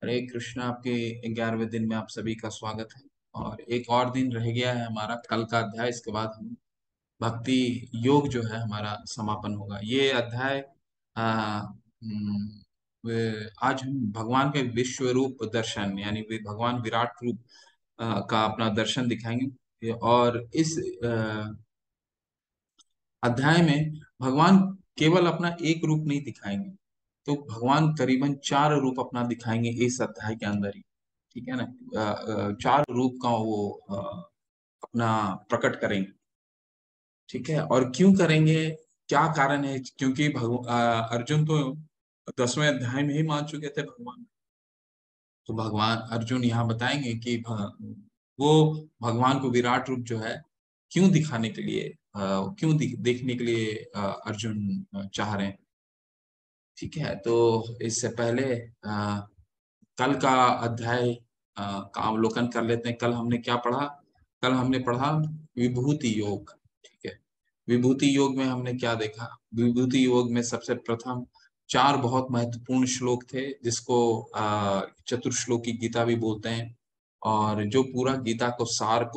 हरे कृष्ण। आपके 11वें दिन में आप सभी का स्वागत है। और एक और दिन रह गया है हमारा कल का अध्याय। इसके बाद हम भक्ति योग जो है हमारा समापन होगा। ये अध्याय आज हम भगवान के विश्व रूप दर्शन यानी भगवान विराट रूप का अपना दर्शन दिखाएंगे। और इस अध्याय में भगवान केवल अपना एक रूप नहीं दिखाएंगे, तो भगवान करीबन 4 रूप अपना दिखाएंगे इस अध्याय के अंदर ही। ठीक है ना। 4 रूप का वो अपना प्रकट करेंगे। ठीक है। और क्यों करेंगे, क्या कारण है? क्योंकि अर्जुन तो 10वें अध्याय में ही मान चुके थे भगवान। तो भगवान अर्जुन यहाँ बताएंगे कि वो भगवान को विराट रूप जो है क्यों दिखाने के लिए, क्यों देखने के लिए अर्जुन चाह रहे हैं। ठीक है। तो इससे पहले कल का अध्याय का अवलोकन कर लेते हैं। कल हमने क्या पढ़ा? कल हमने पढ़ा विभूति योग। ठीक है। विभूति योग में हमने क्या देखा? विभूति योग में सबसे प्रथम 4 बहुत महत्वपूर्ण श्लोक थे, जिसको चतुर्श्लोकी गीता भी बोलते हैं। और जो पूरा गीता को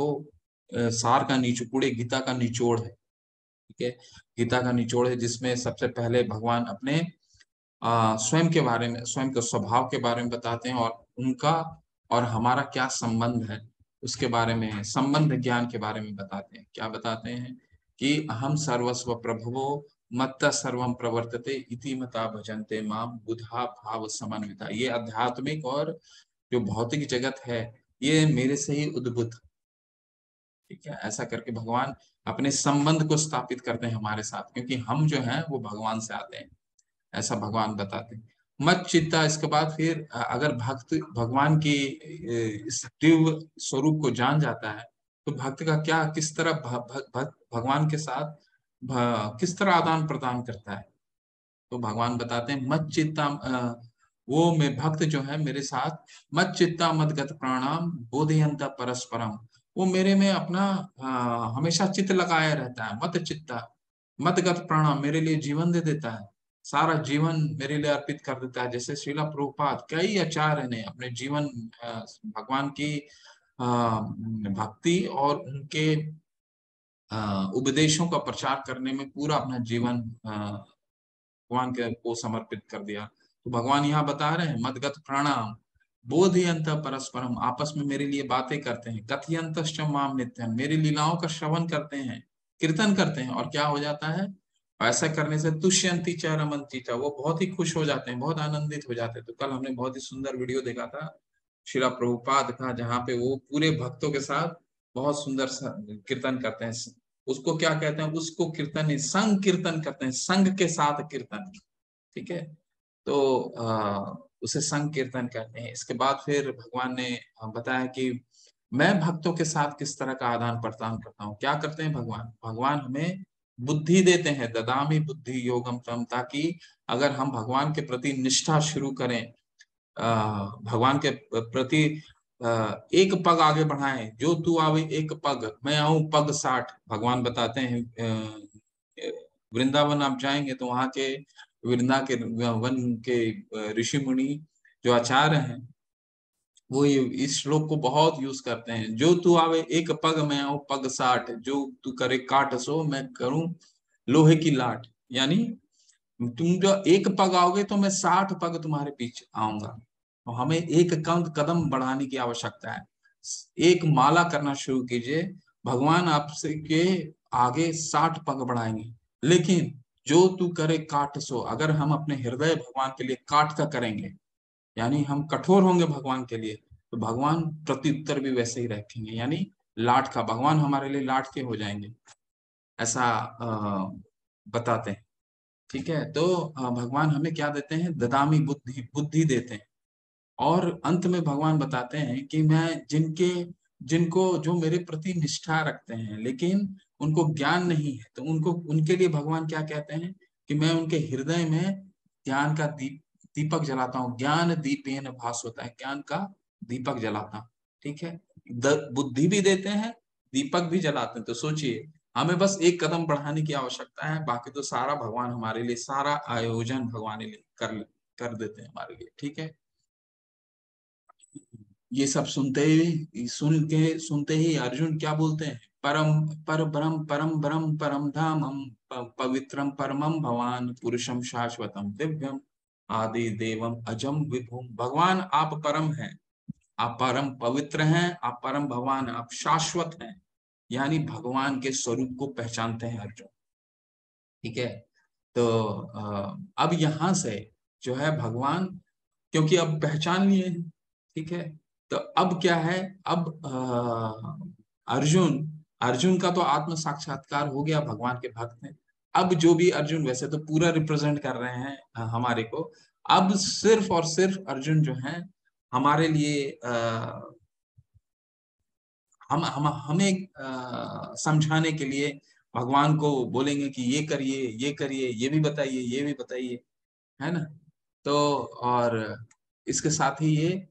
सार का निचोड़, पूरे गीता का निचोड़ है। ठीक है। गीता का निचोड़ है, जिसमें सबसे पहले भगवान अपने स्वयं के बारे में, स्वयं के स्वभाव के बारे में बताते हैं, और उनका और हमारा क्या संबंध है उसके बारे में, संबंध ज्ञान के बारे में बताते हैं। क्या बताते हैं? कि अहम सर्वस्व प्रभवो मत्तः सर्वम प्रवर्तते इति मता भजन्ते माम बुधा भाव समन्विता। ये आध्यात्मिक और जो भौतिक जगत है, ये मेरे से ही उद्भूत। ठीक है। ऐसा करके भगवान अपने संबंध को स्थापित करते हैं हमारे साथ, क्योंकि हम जो हैं वो भगवान से आते हैं। ऐसा भगवान बताते हैं। मत चित्ता। इसके बाद फिर अगर भक्त भगवान की इस दिव्य स्वरूप को जान जाता है, तो भक्त का क्या, किस तरह भगवान के साथ किस तरह आदान प्रदान करता है। तो भगवान बताते हैं मत चित्ता, वो मैं भक्त जो है मेरे साथ, मत चित्ता मत गत प्राणाम बोधयंता परस्परम। वो मेरे में अपना हमेशा चित्त लगाया रहता है। मत चित्ता मत गत प्राणाम, मेरे लिए जीवन दे देता है, सारा जीवन मेरे लिए अर्पित कर देता है। जैसे श्रीला प्रभुपाद कई आचार्य ने अपने जीवन भगवान की भक्ति और उनके उपदेशों का प्रचार करने में पूरा अपना जीवन भगवान के को समर्पित कर दिया। तो भगवान यहाँ बता रहे हैं मदगत प्रणाम बोधयंत परस्परम, आपस में मेरे लिए बातें करते हैं। कथयंत माम नित्यम, मेरी लीलाओं का श्रवण करते हैं, कीर्तन करते हैं। और क्या हो जाता है? ऐसा करने से तुष्यंती च रमंती च, वो बहुत ही खुश हो जाते हैं, बहुत आनंदित हो जाते हैं। तो कल हमने बहुत ही सुंदर वीडियो देखा था श्रीला प्रभुपाद का, जहाँ पे वो पूरे भक्तों के साथ बहुत सुंदर कीर्तन करते हैं। उसको क्या कहते हैं? उसको कीर्तन नहीं, संग कीर्तन करते हैं, संग के साथ कीर्तन। ठीक है। तो उसे संग कीर्तन कहते हैं। इसके बाद फिर भगवान ने बताया कि मैं भक्तों के साथ किस तरह का आदान प्रदान करता हूँ। क्या करते हैं भगवान? भगवान हमें बुद्धि देते हैं, ददामी बुद्धि योगम तम, ताकि अगर हम भगवान के प्रति निष्ठा शुरू करें, भगवान के प्रति एक पग आगे बढ़ाएं। जो तू आवे एक पग, मैं आऊं पग 60। भगवान बताते हैं वृंदावन आप जाएंगे तो वहां के वन के ऋषि मुनि जो आचार्य हैं, वो ये इस श्लोक को बहुत यूज करते हैं। जो तू आवे एक पग, मैं आऊं पग 60। जो तू करे काट सो, मैं करूं लोहे की लाट। यानी तुम जो एक पग आओगे तो मैं 60 पग तुम्हारे पीछे आऊंगा। तो हमें एक कदम बढ़ाने की आवश्यकता है। एक माला करना शुरू कीजिए, भगवान आपसे के आगे 60 पग बढ़ाएंगे। लेकिन जो तू करे काट सो, अगर हम अपने हृदय भगवान के लिए काट का करेंगे, यानी हम कठोर होंगे भगवान के लिए, तो भगवान प्रत्युत्तर भी वैसे ही रखेंगे। यानी लाट का, भगवान हमारे लिए लाट के हो जाएंगे। ऐसा बताते हैं। ठीक है। तो भगवान हमें क्या देते हैं? ददामी बुद्धि, बुद्धि देते हैं। और अंत में भगवान बताते हैं कि मैं जिनको जो मेरे प्रति निष्ठा रखते हैं, लेकिन उनको ज्ञान नहीं है, तो उनको, उनके लिए भगवान क्या कहते हैं? कि मैं उनके हृदय में ज्ञान का दीपक जलाता हूँ। ज्ञान दीपेन भास होता है, ज्ञान का दीपक जलाता हूँ। ठीक है। बुद्धि भी देते हैं, दीपक भी जलाते हैं। तो सोचिए, हमें बस एक कदम बढ़ाने की आवश्यकता है, बाकी तो सारा भगवान हमारे लिए, सारा आयोजन भगवान लिए कर देते हैं हमारे लिए। ठीक है। ये सब सुनते ही अर्जुन क्या बोलते हैं, परम पर ब्रह्म परम ब्रह्म परम धामम पवित्रम परमम भवान पुरुषम शाश्वतम दिव्यम आदि देवम अजम विभुम। भगवान आप परम हैं, आप परम पवित्र हैं, आप परम भगवान, आप शाश्वत हैं, यानी भगवान के स्वरूप को पहचानते हैं अर्जुन। ठीक है। तो अब यहां से जो है भगवान, क्योंकि अब पहचान लिए हैं, ठीक है, तो अब क्या है, अब अर्जुन अर्जुन का तो आत्म साक्षात्कार हो गया, भगवान के भक्त हैं। अब जो भी अर्जुन वैसे तो पूरा रिप्रेजेंट कर रहे हैं हमारे को, अब सिर्फ और सिर्फ अर्जुन जो है हमारे लिए हम हमें समझाने के लिए भगवान को बोलेंगे कि ये करिए, ये करिए, ये भी बताइए, ये भी बताइए, है ना। तो और इसके साथ ही ये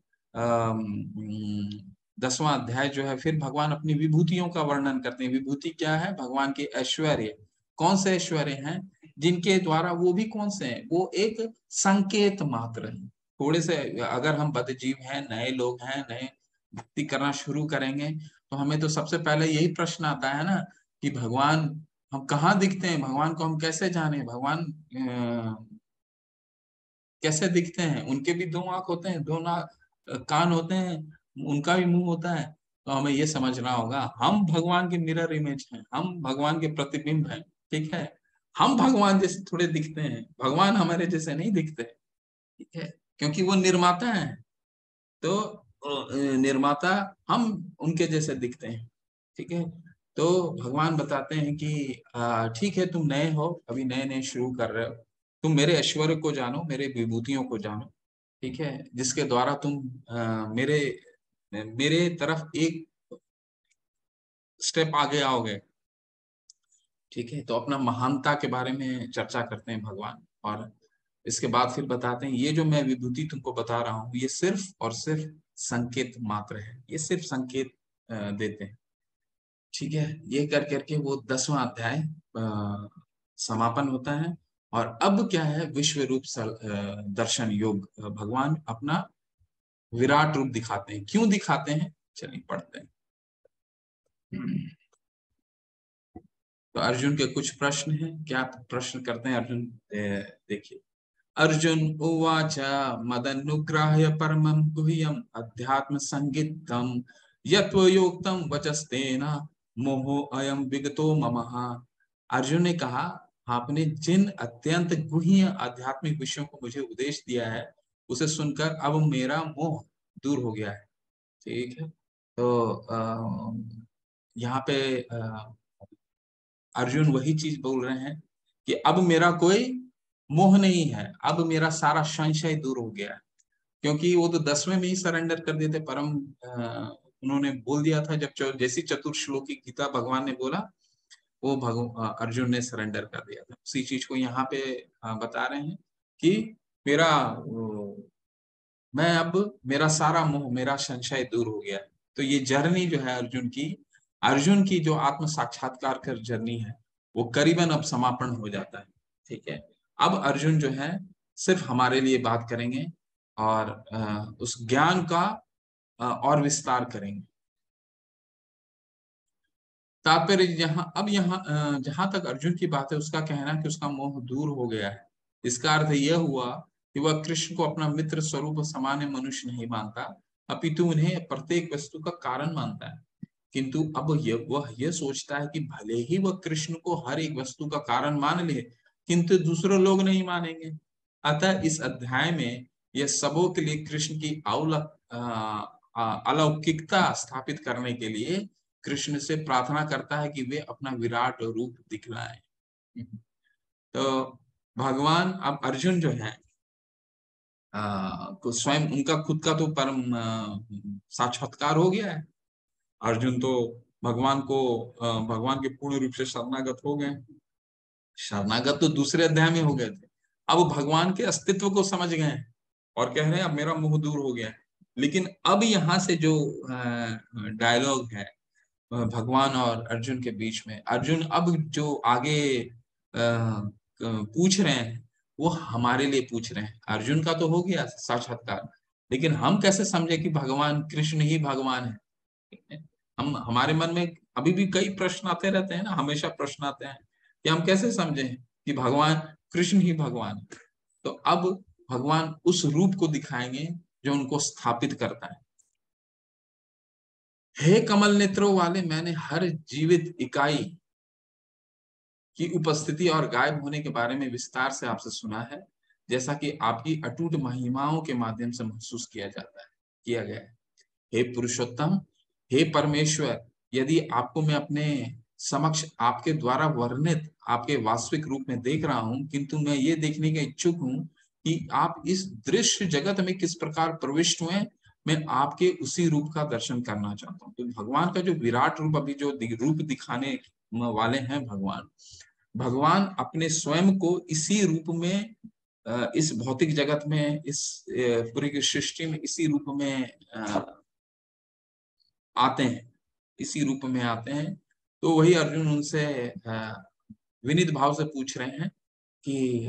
10वां अध्याय जो है, फिर भगवान अपनी विभूतियों का वर्णन करते हैं। विभूति क्या है, भगवान के ऐश्वर्य। कौन से ऐश्वर्य हैं, जिनके द्वारा, वो भी कौन से हैं, वो एक संकेत मात्र है। थोड़े से अगर हम बद्धजीव हैं, नए लोग हैं, नए भक्ति करना शुरू करेंगे, तो हमें तो सबसे पहले यही प्रश्न आता है ना कि भगवान हम कहाँ दिखते हैं, भगवान को हम कैसे जाने, भगवान कैसे दिखते हैं। उनके भी दो आंख होते हैं, दो नाक कान होते हैं, उनका भी मुंह होता है। तो हमें ये समझना होगा, हम भगवान के मिरर इमेज हैं, हम भगवान के प्रतिबिंब हैं। ठीक है, हम भगवान जैसे थोड़े दिखते हैं, भगवान हमारे जैसे नहीं दिखते। ठीक है, क्योंकि वो निर्माता है। तो निर्माता, हम उनके जैसे दिखते हैं। ठीक है। तो भगवान बताते हैं कि ठीक है, तुम नए हो, अभी नए नए शुरू कर रहे हो, तुम मेरे ऐश्वर्य को जानो, मेरे विभूतियों को जानो। ठीक है, जिसके द्वारा तुम मेरे मेरे तरफ एक स्टेप आगे आओगे। ठीक है, तो अपना महानता के बारे में चर्चा करते हैं भगवान। और इसके बाद फिर बताते हैं, ये जो मैं विभूति तुमको बता रहा हूँ, ये सिर्फ और सिर्फ संकेत मात्र है, ये सिर्फ संकेत देते हैं। ठीक है, ये कर करके वो 10वां अध्याय समापन होता है। और अब क्या है, विश्व रूप दर्शन योग, भगवान अपना विराट रूप दिखाते हैं। क्यों दिखाते हैं, चलिए पढ़ते हैं। तो अर्जुन के कुछ प्रश्न हैं, क्या प्रश्न करते हैं अर्जुन, देखिए। अर्जुन उवाच मदनुग्राह्य परमं गुह्यम् अध्यात्म संगीतम यत्वयोक्तम वचस्तेन मोहो अयम विगतो ममः। अर्जुन ने कहा, आपने जिन अत्यंत गुह्य आध्यात्मिक विषयों को मुझे उपदेश दिया है, उसे सुनकर अब मेरा मोह दूर हो गया है। ठीक है। तो यहाँ पे अर्जुन वही चीज बोल रहे हैं कि अब मेरा कोई मोह नहीं है, अब मेरा सारा संशय दूर हो गया है। क्योंकि वो तो 10वें में ही सरेंडर कर दिए थे, परम उन्होंने बोल दिया था, जब जैसी चतुर्श्लोकी गीता भगवान ने बोला, वो अर्जुन ने सरेंडर कर दिया था। उसी चीज को यहाँ पे बता रहे हैं कि मेरा मैं अब, मेरा सारा मोह, मेरा संशय दूर हो गया है। तो ये जर्नी जो है अर्जुन की जो आत्म साक्षात्कार कर जर्नी है, वो करीबन अब समापन हो जाता है। ठीक है, अब अर्जुन जो है सिर्फ हमारे लिए बात करेंगे, और उस ज्ञान का और विस्तार करेंगे। तात्पर्य यहाँ जहां तक अर्जुन की बात है, उसका कहना है कि उसका मोह दूर हो गया है। इसका अर्थ यह हुआ कि वह कृष्ण को अपना मित्र स्वरूप सामान्य मनुष्य नहीं मानता, अपितु उन्हें प्रत्येक वस्तु का कारण मानता है। किंतु अब वह यह सोचता है कि भले ही वह कृष्ण को हर एक वस्तु का कारण मान ले, किंतु दूसरे लोग नहीं मानेंगे। अतः इस अध्याय में यह सबों के लिए कृष्ण की अलौकिकता स्थापित करने के लिए कृष्ण से प्रार्थना करता है कि वे अपना विराट रूप दिखलाएं। तो भगवान, अब अर्जुन जो है को स्वयं उनका खुद का तो परम साक्षात्कार हो गया है। अर्जुन तो भगवान को भगवान के पूर्ण रूप से शरणागत हो गए। शरणागत तो दूसरे अध्याय में हो गए थे, अब भगवान के अस्तित्व को समझ गए हैं और कह रहे हैं अब मेरा मोह दूर हो गया है। लेकिन अब यहाँ से जो डायलॉग है भगवान और अर्जुन के बीच में, अर्जुन अब जो आगे पूछ रहे हैं, वो हमारे लिए पूछ रहे हैं। अर्जुन का तो हो गया साक्षात्कार, लेकिन हम कैसे समझे कि भगवान कृष्ण ही भगवान है? ठीक है? हम हमारे मन में अभी भी कई प्रश्न आते रहते हैं ना, हमेशा प्रश्न आते हैं कि हम कैसे समझें कि भगवान कृष्ण ही भगवान है। तो अब भगवान उस रूप को दिखाएंगे जो उनको स्थापित करता है। हे कमल नेत्रों वाले, मैंने हर जीवित इकाई की उपस्थिति और गायब होने के बारे में विस्तार से आपसे सुना है, जैसा कि आपकी अटूट महिमाओं के माध्यम से महसूस किया गया है। हे पुरुषोत्तम, हे परमेश्वर, यदि आपको मैं अपने समक्ष आपके द्वारा वर्णित आपके वास्तविक रूप में देख रहा हूं, किंतु मैं ये देखने के इच्छुक हूं कि आप इस दृश्य जगत में किस प्रकार प्रविष्ट हुए। मैं आपके उसी रूप का दर्शन करना चाहता हूँ। तो भगवान का जो विराट रूप, अभी जो रूप दिखाने वाले हैं भगवान, भगवान अपने स्वयं को इसी रूप में, इस भौतिक जगत में, इस पूरी की सृष्टि में इसी रूप में आते हैं, इसी रूप में आते हैं। तो वही अर्जुन उनसे विनीत भाव से पूछ रहे हैं कि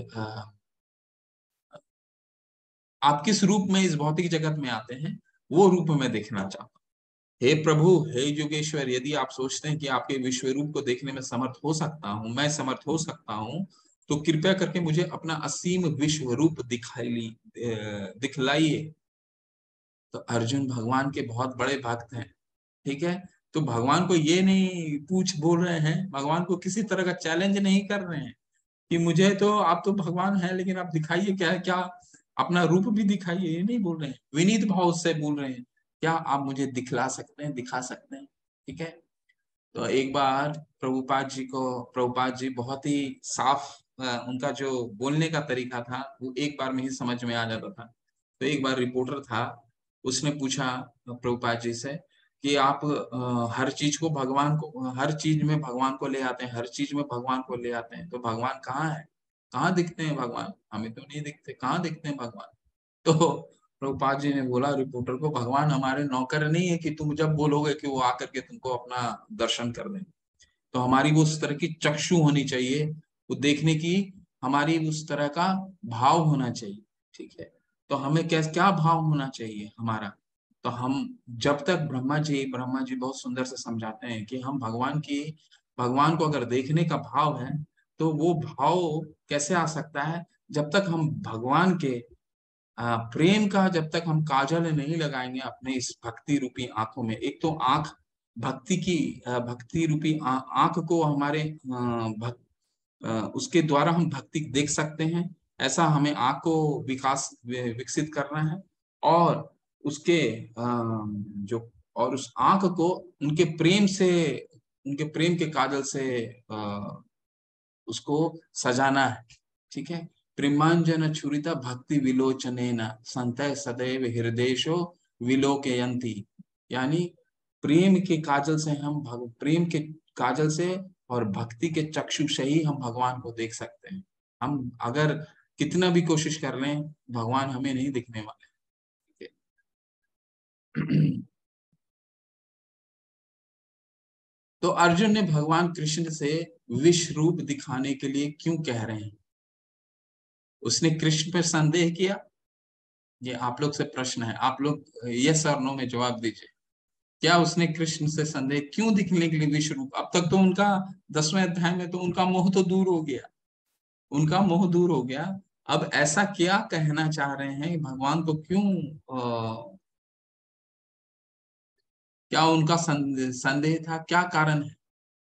आप किस रूप में इस भौतिक जगत में आते हैं, वो रूप में देखना चाहता हूँ। हे प्रभु, हे योगेश्वर, यदि आप सोचते हैं कि आपके विश्व रूप को देखने में समर्थ हो सकता हूँ, मैं समर्थ हो सकता हूँ, तो कृपया करके मुझे अपना असीम विश्व रूप दिखलाइए। तो अर्जुन भगवान के बहुत बड़े भक्त हैं। ठीक है? तो भगवान को ये नहीं पूछ बोल रहे हैं, भगवान को किसी तरह का चैलेंज नहीं कर रहे हैं कि मुझे तो, आप तो भगवान हैं लेकिन आप दिखाइए क्या है, क्या अपना रूप भी दिखाइए, ये नहीं बोल रहे हैं, विनीत भाव से बोल रहे हैं, क्या आप मुझे दिखला सकते हैं, दिखा सकते हैं? ठीक है? तो एक बार प्रभुपाद जी बहुत ही साफ, उनका जो बोलने का तरीका था वो एक बार में ही समझ में आ जाता था। तो एक बार रिपोर्टर था, उसने पूछा प्रभुपाद जी से कि आप हर चीज को भगवान को, हर चीज में भगवान को ले आते हैं, हर चीज में भगवान को ले आते हैं, तो भगवान कहाँ है? कहाँ दिखते हैं भगवान? हमें तो नहीं दिखते, कहाँ दिखते हैं भगवान? तो प्रभुपाद जी ने बोला रिपोर्टर को, भगवान हमारे नौकर नहीं है कि तुम जब बोलोगे कि वो आकर के तुमको अपना दर्शन कर दें। तो हमारी वो उस तरह की चक्षु होनी चाहिए, वो देखने की हमारी उस तरह का भाव होना चाहिए। ठीक है? तो हमें क्या क्या भाव होना चाहिए हमारा? तो हम जब तक, ब्रह्मा जी बहुत सुंदर से समझाते हैं कि हम भगवान को अगर देखने का भाव है, तो वो भाव कैसे आ सकता है? जब तक हम भगवान के प्रेम का, जब तक हम काजल नहीं लगाएंगे अपने इस भक्ति रूपी आंखों में। एक तो आंख भक्ति की, भक्ति रूपी आंख को हमारे उसके द्वारा हम भक्ति देख सकते हैं। ऐसा हमें आंख को विकसित करना है। और उसके जो, और उस आंख को उनके प्रेम से, उनके प्रेम के काजल से उसको सजाना है। ठीक है? प्रेमांजन छुरिता भक्ति विलोचनेन संतय सदैव हृदयेशो विलोकयन्ति। यानी प्रेम के काजल से हम प्रेम के काजल से और भक्ति के चक्षु से ही हम भगवान को देख सकते हैं। हम अगर कितना भी कोशिश कर लें, भगवान हमें नहीं दिखने वाले। ठीक है? तो अर्जुन ने भगवान कृष्ण से विश्व रूप दिखाने के लिए क्यों कह रहे हैं? उसने कृष्ण पर संदेह किया? ये आप लोग से प्रश्न है, आप लोग यस और नो में जवाब दीजिए। क्या उसने कृष्ण से संदेह क्यों दिखने के लिए विश्व रूप? अब तक तो उनका 10वें अध्याय में तो उनका मोह तो दूर हो गया, उनका मोह दूर हो गया। अब ऐसा क्या कहना चाह रहे हैं कि भगवान को क्यों, क्या उनका संदेह था, क्या कारण है?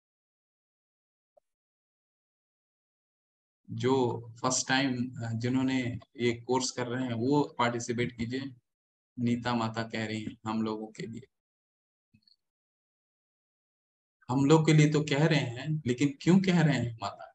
जो फर्स्ट टाइम जिन्होंने ये कोर्स कर रहे हैं वो पार्टिसिपेट कीजिए। नीता माता कह रही है हम लोगों के लिए, हम लोग के लिए तो कह रहे हैं, लेकिन क्यों कह रहे हैं माता?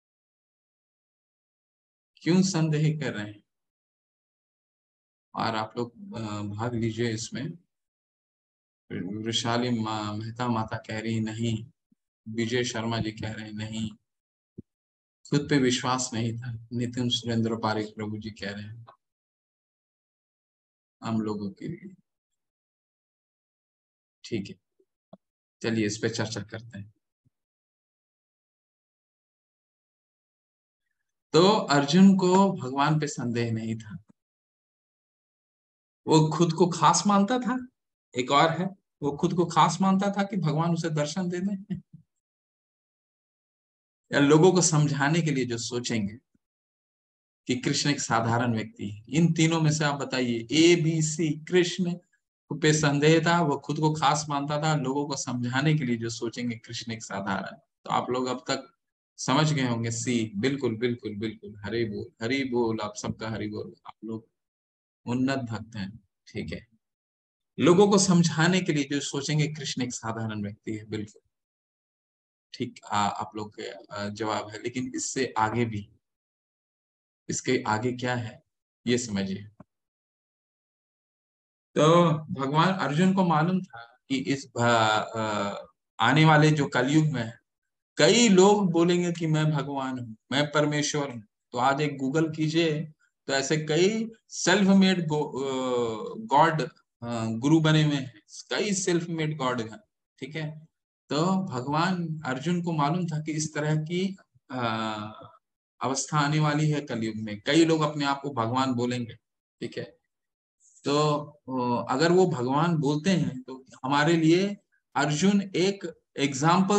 क्यों संदेह कर रहे हैं? और आप लोग भाग लीजिए इसमें। वैशाली मेहता माता कह रही नहीं, विजय शर्मा जी कह रहे नहीं, खुद पे विश्वास नहीं था, नितिन सुरेंद्र पारिक प्रभु जी कह रहे हैं हम लोगों के लिए। ठीक है, चलिए इस पे चर्चा करते हैं। तो अर्जुन को भगवान पे संदेह नहीं था। वो खुद को खास मानता था। एक और है, वो खुद को खास मानता था कि भगवान उसे दर्शन दे दें, या लोगों को समझाने के लिए जो सोचेंगे कि कृष्ण एक साधारण व्यक्ति है। इन तीनों में से आप बताइए, ABC। कृष्ण पे संदेह था, वो खुद को खास मानता था, लोगों को समझाने के लिए जो सोचेंगे कृष्ण एक साधारण। तो आप लोग अब तक समझ गए होंगे सी। बिल्कुल बिल्कुल बिल्कुल, हरि बोल हरि बोल, आप सबका हरि बोल। आप लोग उन्नत भक्त हैं, ठीक है। लोगों को समझाने के लिए जो सोचेंगे कृष्ण एक साधारण व्यक्ति है, बिल्कुल ठीक। आप लोग के जवाब है, लेकिन इससे आगे भी, इसके आगे क्या है ये समझिए। तो भगवान अर्जुन को मालूम था कि इस आने वाले जो कलयुग में है, कई लोग बोलेंगे कि मैं भगवान हूँ, मैं परमेश्वर हूँ। तो आज एक गूगल कीजिए, तो ऐसे कई सेल्फ मेड गॉड गुरु बने हुए हैं, कई सेल्फ मेड गॉड हैं, ठीक है। तो भगवान अर्जुन को मालूम था कि इस तरह की अ, अवस्था आने वाली है कलयुग में, कई लोग अपने आप को भगवान बोलेंगे, ठीक है। तो अगर वो भगवान बोलते हैं तो हमारे लिए अर्जुन एक एग्जाम्पल,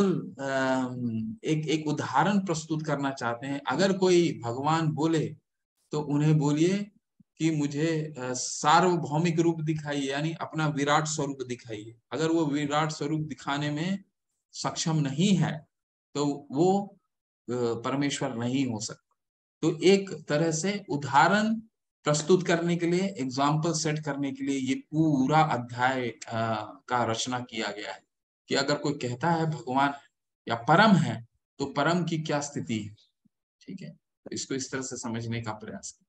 एक एक उदाहरण प्रस्तुत करना चाहते हैं। अगर कोई भगवान बोले तो उन्हें बोलिए कि मुझे सार्वभौमिक रूप दिखाइए, यानी अपना विराट स्वरूप दिखाइए। अगर वो विराट स्वरूप दिखाने में सक्षम नहीं है तो वो परमेश्वर नहीं हो सकता। तो एक तरह से उदाहरण प्रस्तुत करने के लिए, एग्जाम्पल सेट करने के लिए ये पूरा अध्याय का रचना किया गया है कि अगर कोई कहता है भगवान है या परम है, तो परम की क्या स्थिति है, ठीक है। तो इसको इस तरह से समझने का प्रयास करें।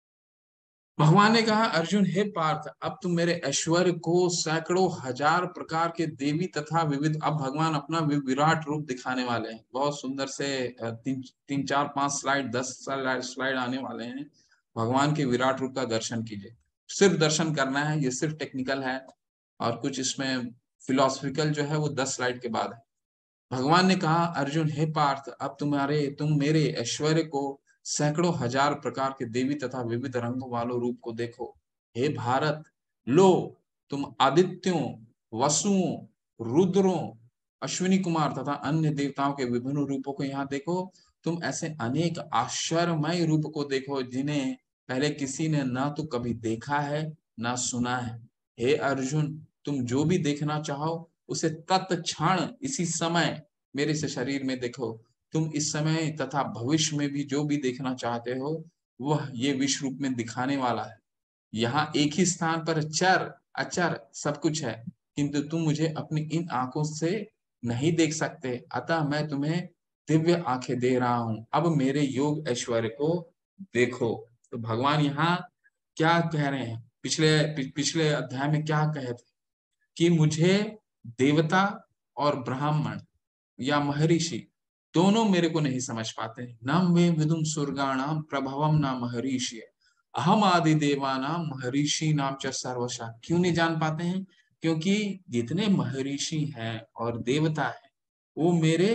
भगवान ने कहा, अर्जुन हे पार्थ, अब तुम मेरे ऐश्वर्य को सैकड़ों हजार प्रकार के देवी तथा विविध, अब भगवान अपना विराट रूप दिखाने वाले हैं। बहुत सुंदर से तीन तीन चार पांच स्लाइड, 10 स्लाइड आने वाले हैं। भगवान के विराट रूप का दर्शन कीजिए। सिर्फ दर्शन करना है, ये सिर्फ टेक्निकल है, और कुछ इसमें फिलोसफिकल जो है वो 10 स्लाइड के बाद है। भगवान ने कहा, अर्जुन हे पार्थ, अब तुम मेरे ऐश्वर्य को सैकड़ों हजार प्रकार के देवी तथा विविध रंगों वालों रूप को देखो। हे भारत, लो, तुम आदित्यों, वसुओं, रुद्रों, अश्विनी कुमार तथा अन्य देवताओं के विभिन्न रूपों को यहाँ देखो। तुम ऐसे अनेक आश्चर्यमय रूप को देखो जिन्हें पहले किसी ने ना तो कभी देखा है ना सुना है। हे अर्जुन, तुम जो भी देखना चाहो उसे तत्क्षण इसी समय मेरे से शरीर में देखो। तुम इस समय तथा भविष्य में भी जो भी देखना चाहते हो वह ये विश्व रूप में दिखाने वाला है। यहाँ एक ही स्थान पर चर अचर सब कुछ है, किंतु तुम मुझे अपनी इन आंखों से नहीं देख सकते, अतः मैं तुम्हें दिव्य आंखें दे रहा हूं। अब मेरे योग ऐश्वर्य को देखो। तो भगवान यहाँ क्या कह रहे हैं, पिछले अध्याय में क्या कहे थे कि मुझे देवता और ब्राह्मण या महर्षि दोनों मेरे को नहीं समझ पाते। न वे विदुम सुरगाणाम प्रभवम न महर्षि, अहम आदि देवानाम महर्षि नाम च सर्वशा। क्यों नहीं जान पाते हैं? क्योंकि जितने महर्षि हैं और देवता हैं वो मेरे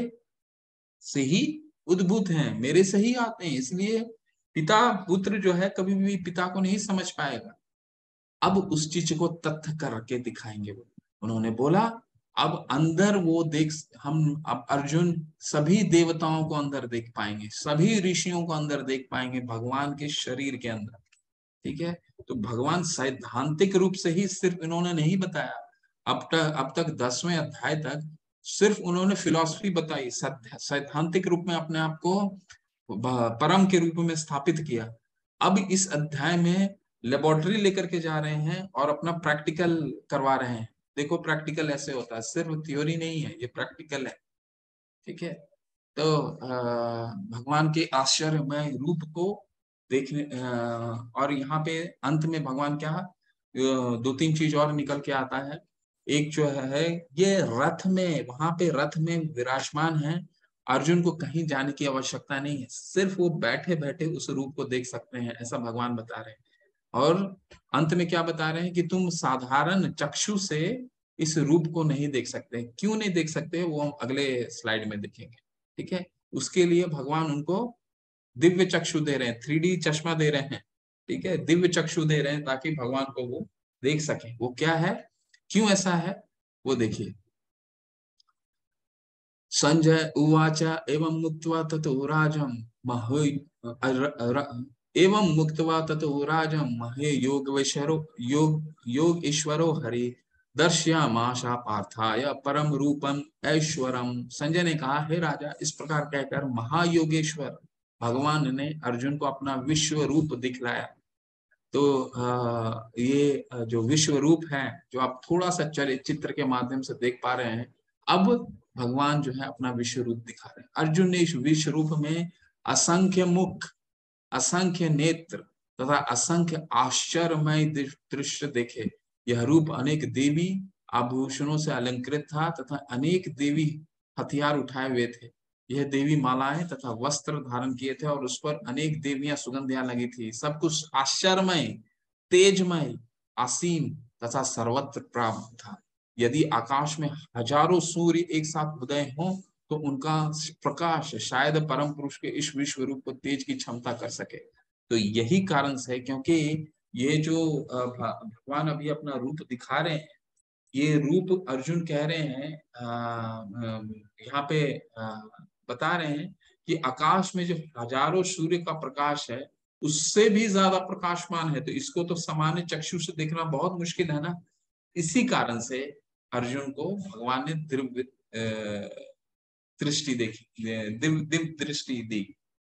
से ही उद्भूत हैं, मेरे से ही आते हैं। इसलिए पिता पुत्र जो है कभी भी पिता को नहीं समझ पाएगा। अब उस चीज को तथ्य करके दिखाएंगे वो। उन्होंने बोला, अब अंदर वो देख, हम अब अर्जुन सभी देवताओं को अंदर देख पाएंगे, सभी ऋषियों को अंदर देख पाएंगे भगवान के शरीर के अंदर, ठीक है। तो भगवान सैद्धांतिक रूप से ही सिर्फ इन्होंने नहीं बताया। अब तक 10वें अध्याय तक सिर्फ उन्होंने फिलॉसफी बताई, सैद्धांतिक रूप में अपने आप को परम के रूप में स्थापित किया। अब इस अध्याय में लेबोरेटरी लेकर के जा रहे हैं और अपना प्रैक्टिकल करवा रहे हैं। देखो प्रैक्टिकल ऐसे होता है, सिर्फ थ्योरी नहीं है, ये प्रैक्टिकल है, ठीक है। तो भगवान के आश्चर्यमय रूप को देखने, और यहाँ पे अंत में भगवान क्या, 2-3 चीज और निकल के आता है। एक जो है, ये रथ में, वहां पे रथ में विराजमान है। अर्जुन को कहीं जाने की आवश्यकता नहीं है, सिर्फ वो बैठे बैठे उस रूप को देख सकते हैं, ऐसा भगवान बता रहे हैं। और अंत में क्या बता रहे हैं कि तुम साधारण चक्षु से इस रूप को नहीं देख सकते। क्यों नहीं देख सकते वो हम अगले स्लाइड में देखेंगे, ठीक है। उसके लिए भगवान उनको दिव्य चक्षु दे रहे हैं, 3D चश्मा दे रहे हैं, ठीक है, दिव्य चक्षु दे रहे हैं ताकि भगवान को वो देख सके। वो क्या है, क्यों ऐसा है, वो देखिए। संजय उवाच एवं मुक्त्वा ततो राजं महे एवं मुक्त्वा ततो राजं महे योग ईश्वरो हरि दर्शयामाशा पार्थाय परम रूपम ऐश्वरम। संजय ने कहा, हे राजा, इस प्रकार कहकर महायोगेश्वर भगवान ने अर्जुन को अपना विश्व रूप दिखलाया। तो ये जो विश्व रूप है, जो आप थोड़ा सा चित्र के माध्यम से देख पा रहे हैं, अब भगवान जो है अपना विश्व रूप दिखा रहे हैं। अर्जुन ने इस विश्व रूप में असंख्य मुख, असंख्य नेत्र तथा असंख्य आश्चर्यमय दृश्य देखे। यह रूप अनेक देवी आभूषणों से अलंकृत था तथा अनेक देवी हथियार उठाए हुए थे। यह देवी मालाएं तथा वस्त्र धारण किए थे और उस पर अनेक देवियां सुगंधियां लगी थी। सब कुछ आश्चर्यमय, तेजमय, असीम तथा सर्वत्र प्राप्त था। यदि आकाश में हजारों सूर्य एक साथ उदय हो तो उनका प्रकाश शायद परम पुरुष के इस विश्व रूप को तेज की क्षमता कर सके। तो यही कारण से, क्योंकि ये जो भगवान अभी अपना रूप दिखा रहे हैं, ये रूप अर्जुन कह रहे हैं, यहाँ पे बता रहे हैं कि आकाश में जो हजारों सूर्य का प्रकाश है उससे भी ज्यादा प्रकाशमान है। तो इसको तो सामान्य चक्षु से देखना बहुत मुश्किल है ना। इसी कारण से अर्जुन को भगवान ने दिव्य दृष्टि देखी, दिव्य दृष्टि दी।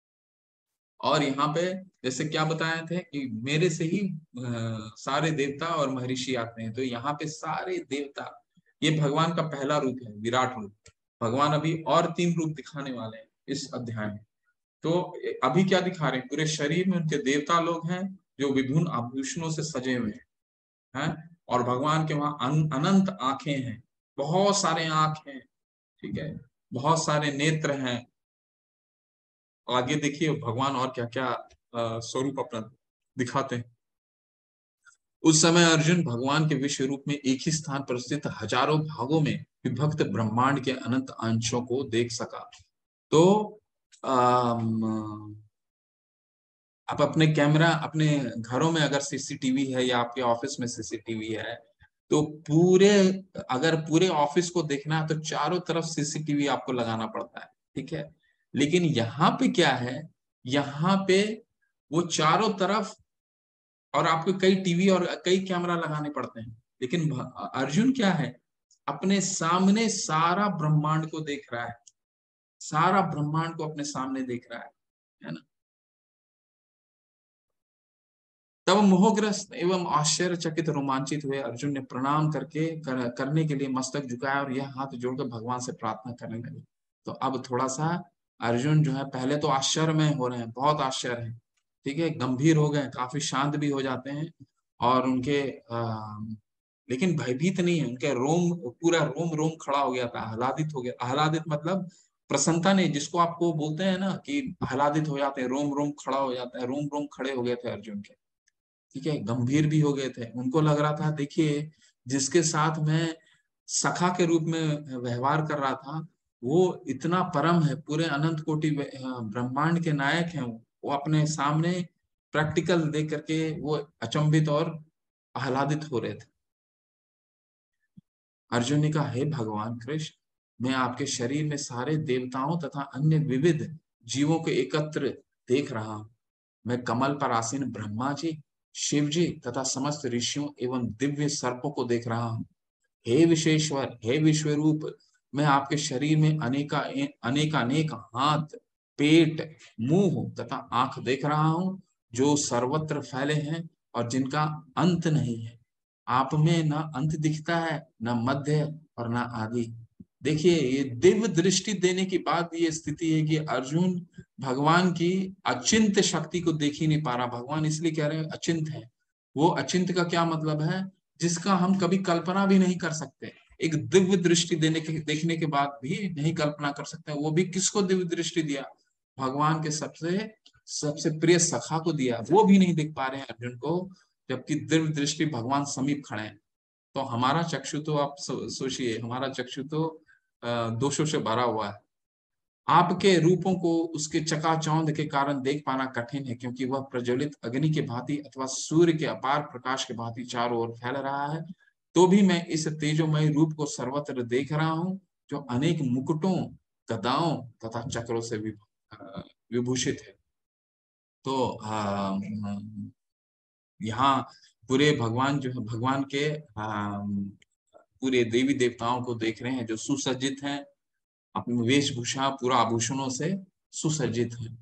और यहाँ पे जैसे क्या बताए थे कि मेरे से ही सारे देवता और महर्षि आते हैं। तो यहाँ पे सारे देवता, ये भगवान का पहला रूप है, विराट रूप। भगवान अभी और 3 रूप दिखाने वाले हैं इस अध्याय में। तो अभी क्या दिखा रहे हैं, पूरे शरीर में उनके देवता लोग हैं जो विभिन्न आभूषणों से सजे हुए हैं। और भगवान के वहां अनंत आंखें हैं, बहुत सारे आंख हैं, ठीक है, बहुत सारे नेत्र हैं। आगे देखिए भगवान और क्या क्या स्वरूप अपना दिखाते हैं। उस समय अर्जुन भगवान के विश्व रूप में एक ही स्थान पर स्थित हजारों भागों में विभक्त ब्रह्मांड के अनंत अंशों को देख सका। तो आप अपने कैमरा, अपने घरों में अगर सीसीटीवी है या आपके ऑफिस में सीसीटीवी है, तो पूरे, अगर पूरे ऑफिस को देखना है तो चारों तरफ सीसीटीवी आपको लगाना पड़ता है, ठीक है। लेकिन यहाँ पे क्या है, यहाँ पे वो चारों तरफ, और आपको कई टीवी और कई कैमरा लगाने पड़ते हैं। लेकिन अर्जुन क्या है, अपने सामने सारा ब्रह्मांड को देख रहा है, सारा ब्रह्मांड को अपने सामने देख रहा है ना। तब मोहग्रस्त एवं आश्चर्यचकित रोमांचित हुए अर्जुन ने प्रणाम करने के लिए मस्तक झुकाया और यह हाथ जोड़कर भगवान से प्रार्थना करने लगे। तो अब थोड़ा सा अर्जुन जो है, पहले तो आश्चर्य में हो रहे हैं, बहुत आश्चर्य है, ठीक है, गंभीर हो गए, काफी शांत भी हो जाते हैं। और उनके लेकिन भयभीत नहीं है, उनके रोम, पूरा रोम रोम खड़ा हो गया था, आह्लादित हो गया। आह्लादित मतलब प्रसन्नता नहीं, जिसको आपको बोलते हैं ना कि आह्लादित हो जाते हैं, रोम रोम खड़ा हो जाता है, रोम रोम खड़े हो गए थे अर्जुन के, ठीक है, गंभीर भी हो गए थे। उनको लग रहा था, देखिए, जिसके साथ मैं सखा के रूप में व्यवहार कर रहा था, वो इतना परम है, पूरे अनंत कोटि ब्रह्मांड के नायक हैं। वो अपने सामने प्रैक्टिकल देख करके वो अचंभित और आह्लादित हो रहे थे। अर्जुन ने कहा, हे भगवान कृष्ण, मैं आपके शरीर में सारे देवताओं तथा अन्य विविध जीवों को एकत्र देख रहा हूं। मैं कमल पर आसीन ब्रह्मा जी, शिव जी तथा समस्त ऋषियों एवं दिव्य सर्पों को देख रहा हूँ। हे विश्वेश्वर, हे विश्वरूप, मैं आपके शरीर में अनेक हाथ, पेट, मुंह तथा आंख देख रहा हूँ जो सर्वत्र फैले हैं और जिनका अंत नहीं है। आप में न अंत दिखता है, न मध्य और न आदि। देखिए, ये दिव्य दृष्टि देने की बात, ये स्थिति है कि अर्जुन भगवान की अचिंत्य शक्ति को देख ही नहीं पा रहा। भगवान इसलिए कह रहे हैं अचिंत है। वो अचिंत्य का क्या मतलब है, जिसका हम कभी कल्पना भी नहीं कर सकते। एक दिव्य दृष्टि देखने के बाद भी नहीं कल्पना कर सकते। वो भी किसको दिव्य दृष्टि दिया, भगवान के सबसे सबसे प्रिय सखा को दिया, वो भी नहीं देख पा रहे हैं अर्जुन को, जबकि दिव्य दृष्टि भगवान समीप खड़े हैं। तो हमारा चक्षु तो आप सोचिए, हमारा चक्षु तो दोषों से भरा हुआ है। आपके रूपों को उसके चकाचौंध के कारण देख पाना कठिन है, क्योंकि वह प्रज्वलित अग्नि के भांति अथवा सूर्य के अपार प्रकाश के भांति चारों ओर फैल रहा है। तो भी मैं इस तेजोमय रूप को सर्वत्र देख रहा हूँ, जो अनेक मुकुटों, गदाओं तथा चक्रों से विभूषित है। तो यहाँ पूरे भगवान जो है, भगवान के पूरे देवी देवताओं को देख रहे हैं, जो सुसज्जित हैं, अपनी वेशभूषा पूरा आभूषणों से सुसज्जित है।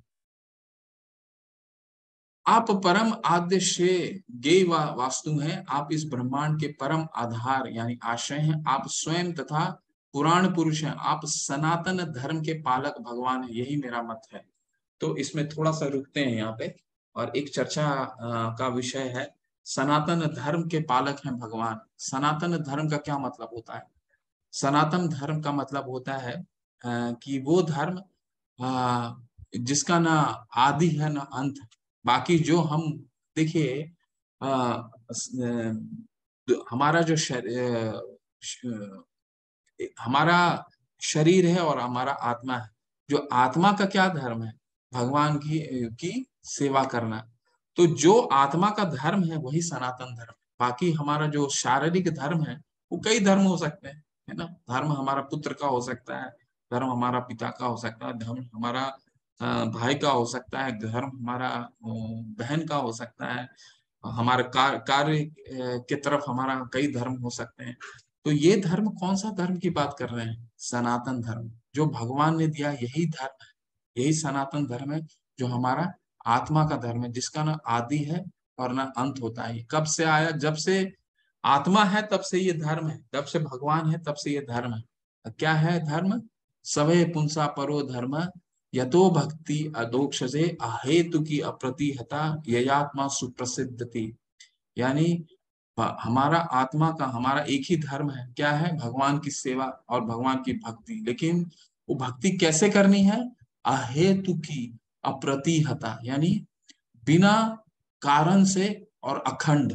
आप परम आद्य श्रेय गे वास्तु हैं, आप इस ब्रह्मांड के परम आधार यानी आश्रय हैं, आप स्वयं तथा पुराण पुरुष हैं, आप सनातन धर्म के पालक भगवान हैं, यही मेरा मत है। तो इसमें थोड़ा सा रुकते हैं यहाँ पे, और एक चर्चा का विषय है, सनातन धर्म के पालक हैं भगवान। सनातन धर्म का क्या मतलब होता है? सनातन धर्म का मतलब होता है कि वो धर्म जिसका ना आदि है ना अंत। बाकी जो हम देखिए, हमारा जो हमारा शरीर है और हमारा आत्मा है। जो आत्मा का क्या धर्म है? भगवान की सेवा करना। तो जो आत्मा का धर्म है वही सनातन धर्म है। बाकी हमारा जो शारीरिक धर्म है, वो कई धर्म हो सकते हैं, है ना। धर्म हमारा पुत्र का हो सकता है, धर्म हमारा पिता का हो सकता है, धर्म हमारा भाई का हो सकता है, धर्म हमारा बहन का हो सकता है, हमारे कार्य के तरफ हमारा कई धर्म हो सकते हैं। तो ये धर्म कौन सा धर्म की बात कर रहे हैं? सनातन धर्म जो भगवान ने दिया, यही धर्म है, यही सनातन धर्म है, जो हमारा आत्मा का धर्म है, जिसका ना आदि है और ना अंत होता है। कब से आया? जब से आत्मा है तब से ये धर्म है, जब से भगवान है तब से ये धर्म है। क्या है धर्म? सवे पुंसा परो धर्म, यतो भक्ति अदोक्षजे अहेतु की अप्रतिहता ययात्मा सुप्रसिद्ध थी। यानी हमारा आत्मा का हमारा एक ही धर्म है, क्या है? भगवान की सेवा और भगवान की भक्ति। लेकिन वो भक्ति कैसे करनी है? अहेतु की अप्रतिहता, यानी बिना कारण से और अखंड।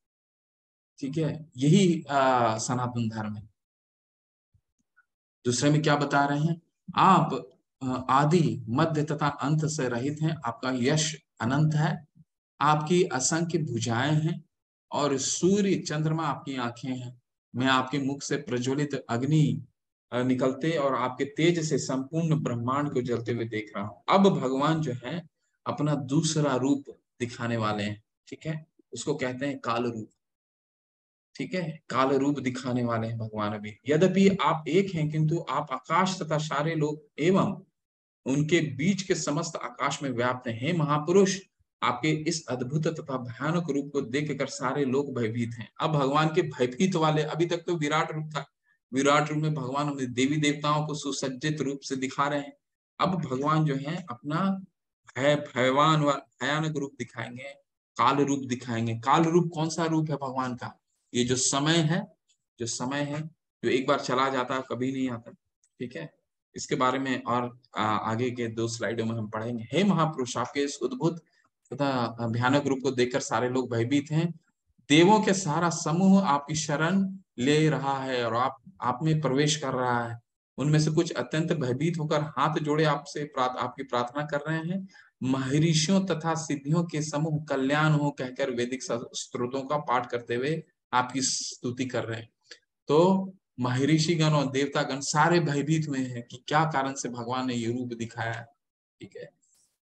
ठीक है, यही सनातन धर्म है। दूसरे में क्या बता रहे हैं? आप आदि मध्य तथा अंत से रहित हैं, आपका यश अनंत है, आपकी असंख्य भुजाएं हैं, और सूर्य चंद्रमा आपकी आंखें हैं। मैं आपके मुख से प्रज्वलित अग्नि निकलते और आपके तेज से संपूर्ण ब्रह्मांड को जलते हुए देख रहा हूं। अब भगवान जो है अपना दूसरा रूप दिखाने वाले हैं। ठीक है, उसको कहते हैं काल रूप। ठीक है, काल रूप दिखाने वाले हैं भगवान अभी। यद्यपि आप एक हैं, किंतु आप आकाश तथा सारे लोग एवं उनके बीच के समस्त आकाश में व्याप्त हैं। हे महापुरुष, आपके इस अद्भुत तथा भयानक रूप को देखकर सारे लोग भयभीत हैं। अब भगवान के भयभीत वाले, अभी तक तो विराट रूप था, विराट रूप में भगवान अपने देवी देवताओं को सुसज्जित रूप से दिखा रहे हैं। अब भगवान जो है अपना भयवान व भयानक रूप दिखाएंगे, काल रूप दिखाएंगे। काल रूप कौन सा रूप है भगवान का? ये जो समय है, जो समय है, जो एक बार चला जाता है, कभी नहीं आता। ठीक है, इसके बारे में और आगे के 2 स्लाइडों में हम पढ़ेंगे। हे महापुरुष, आपके इस अद्भुत तथा भयानक रूप को देखकर सारे लोग भयभीत हैं। देवों के सारा समूह आपकी शरण ले रहा है और आप में प्रवेश कर रहा है। उनमें से कुछ अत्यंत भयभीत होकर हाथ जोड़े आपसे आपकी प्रार्थना कर रहे हैं। महर्षियों तथा सिद्धियों के समूह कल्याण हो कहकर वैदिक स्त्रोतों का पाठ करते हुए आपकी स्तुति कर रहे हैं। तो महर्षि गण और देवतागण सारे भयभीत हुए हैं कि क्या कारण से भगवान ने ये रूप दिखाया है। ठीक है,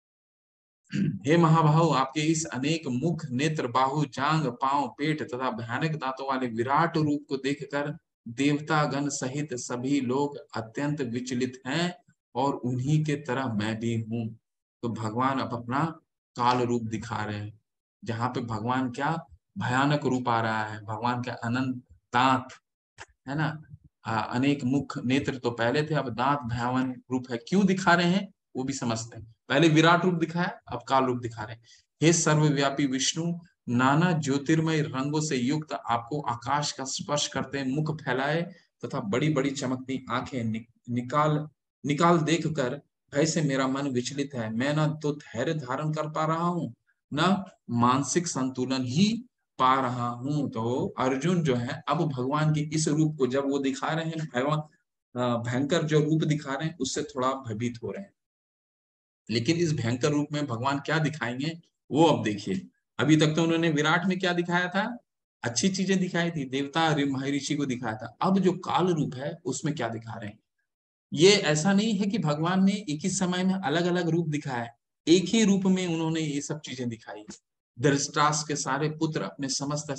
हे महाबाहु, आपके इस अनेक मुख, नेत्र, बाहु, जांग, पांव, पेट तथा भयानक दांतों वाले विराट रूप को देखकर देवतागण सहित सभी लोग अत्यंत विचलित हैं, और उन्हीं के तरह मैं भी हूं। तो भगवान अब अपना काल रूप दिखा रहे हैं, जहां पे भगवान क्या भयानक रूप आ रहा है। भगवान के अनंत दांत, है ना, अनेक मुख नेत्र तो पहले थे, अब दांत भयावन रूप है। क्यों दिखा रहे हैं वो भी समझते हैं। पहले विराट रूप दिखाया, अब काल रूप दिखा रहे हैं। हे सर्वव्यापी विष्णु, नाना ज्योतिर्मय रंगों से युक्त आपको आकाश का स्पर्श करते मुख फैलाए तथा बड़ी बड़ी चमकती आंखें निकाल निकाल देख कर भय से मेरा मन विचलित है। मैं ना तो धैर्य धारण कर पा रहा हूँ, न मानसिक संतुलन ही पा रहा हूं। तो अर्जुन जो है अब भगवान के इस रूप को जब वो दिखा रहे हैं, भगवान भयंकर जो रूप दिखा रहे हैं उससे थोड़ा भयभीत हो रहे हैं। लेकिन इस भयंकर रूप में भगवान क्या दिखाएंगे वो अब देखिए। अभी तक तो उन्होंने विराट में क्या दिखाया था, अच्छी चीजें दिखाई थी, देवता महर्षि को दिखाया था। अब जो काल रूप है उसमें क्या दिखा रहे हैं। ये ऐसा नहीं है कि भगवान ने एक ही समय में अलग अलग रूप दिखाया है, एक ही रूप में उन्होंने ये सब चीजें दिखाई। धृतराष्ट्र के सारे पुत्र अपने समस्त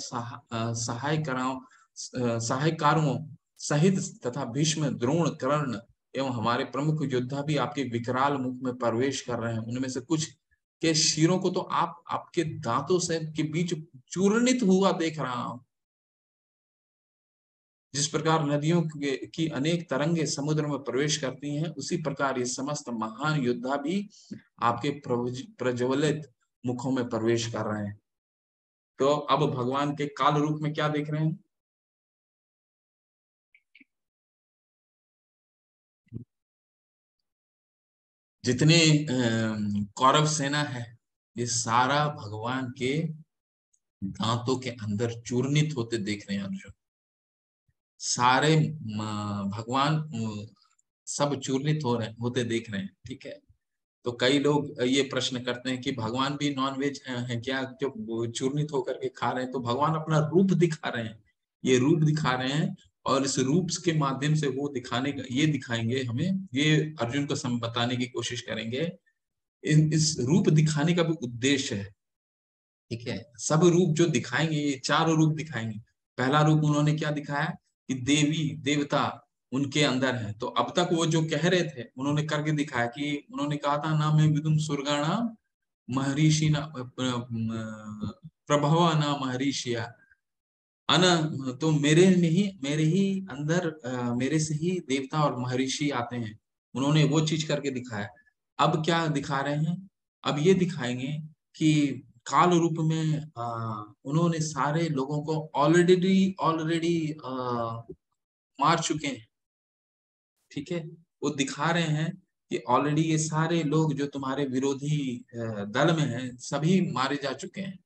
सहायकारों सहित तथा भीष्म द्रोण कर्ण एवं हमारे प्रमुख योद्धा भी आपके विकराल मुख में प्रवेश कर रहे हैं। उनमें से कुछ के शीरों को तो आप आपके दांतों से के बीच चूर्णित हुआ देख रहा हूं। जिस प्रकार नदियों की अनेक तरंगे समुद्र में प्रवेश करती हैं, उसी प्रकार ये समस्त महान योद्धा भी आपके प्रज्वलित मुखों में प्रवेश कर रहे हैं। तो अब भगवान के काल रूप में क्या देख रहे हैं। जितने कौरव सेना है, ये सारा भगवान के दांतों के अंदर चूर्णित होते देख रहे हैं अर्जुन। सारे भगवान सब चूर्णित हो रहे होते देख रहे हैं। ठीक है। तो कई लोग ये प्रश्न करते हैं कि भगवान भी नॉन वेज है क्या, जो चूर्णित होकर के खा रहे हैं। तो भगवान अपना रूप दिखा रहे हैं, ये रूप दिखा रहे हैं। और इस रूप के माध्यम से वो दिखाने का ये दिखाएंगे हमें, ये अर्जुन को बताने की कोशिश करेंगे। इस रूप दिखाने का भी उद्देश्य है। ठीक है। सब रूप जो दिखाएंगे, ये चार रूप दिखाएंगे। पहला रूप उन्होंने क्या दिखाया कि देवी देवता उनके अंदर है। तो अब तक वो जो कह रहे थे उन्होंने करके दिखाया कि उन्होंने कहा था ना मैं विदुम सुरगाणाम महर्षि ना प्रभव ना महर्षिया अन। तो मेरे ही अंदर मेरे से ही देवता और महर्षि आते हैं। उन्होंने वो चीज करके दिखाया। अब क्या दिखा रहे हैं, अब ये दिखाएंगे कि काल रूप में उन्होंने सारे लोगों को ऑलरेडी ऑलरेडी मार चुके हैं। ठीक है। वो दिखा रहे हैं कि ऑलरेडी ये सारे लोग जो तुम्हारे विरोधी दल में हैं सभी मारे जा चुके हैं।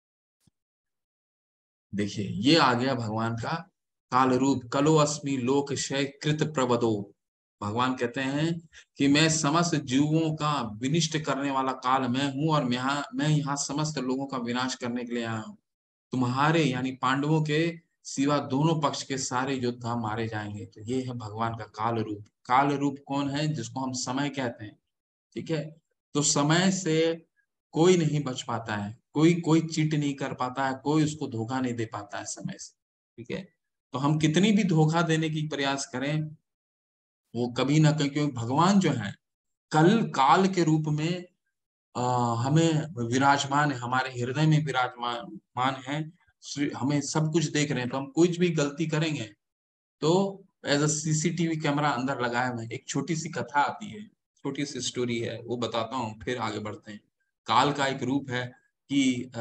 देखिए ये आ गया भगवान का काल रूप। कलो अस्मि लोक क्षय कृत प्रबदो। भगवान कहते हैं कि मैं समस्त जीवों का विनिष्ट करने वाला काल मैं हूं, और मैं यहाँ समस्त लोगों का विनाश करने के लिए आया हूँ। तुम्हारे यानी पांडवों के सिवा दोनों पक्ष के सारे योद्धा मारे जाएंगे। तो ये है भगवान का काल रूप। काल रूप कौन है, जिसको हम समय कहते हैं। ठीक है। तो समय से कोई नहीं बच पाता है, कोई कोई चीट नहीं कर पाता है, कोई उसको धोखा नहीं दे पाता है समय से। ठीक है। तो हम कितनी भी धोखा देने की प्रयास करें, वो कभी ना कभी, क्योंकि भगवान जो है कल काल के रूप में हमें विराजमान है, हमारे हृदय में विराजमान है। हमें सब कुछ देख रहे हैं। तो हम कुछ भी गलती करेंगे तो एज अ सीसीटीवी कैमरा अंदर लगाया हुआ है। एक छोटी सी कथा आती है, छोटी सी स्टोरी है, वो बताता हूँ फिर आगे बढ़ते हैं। काल का एक रूप है कि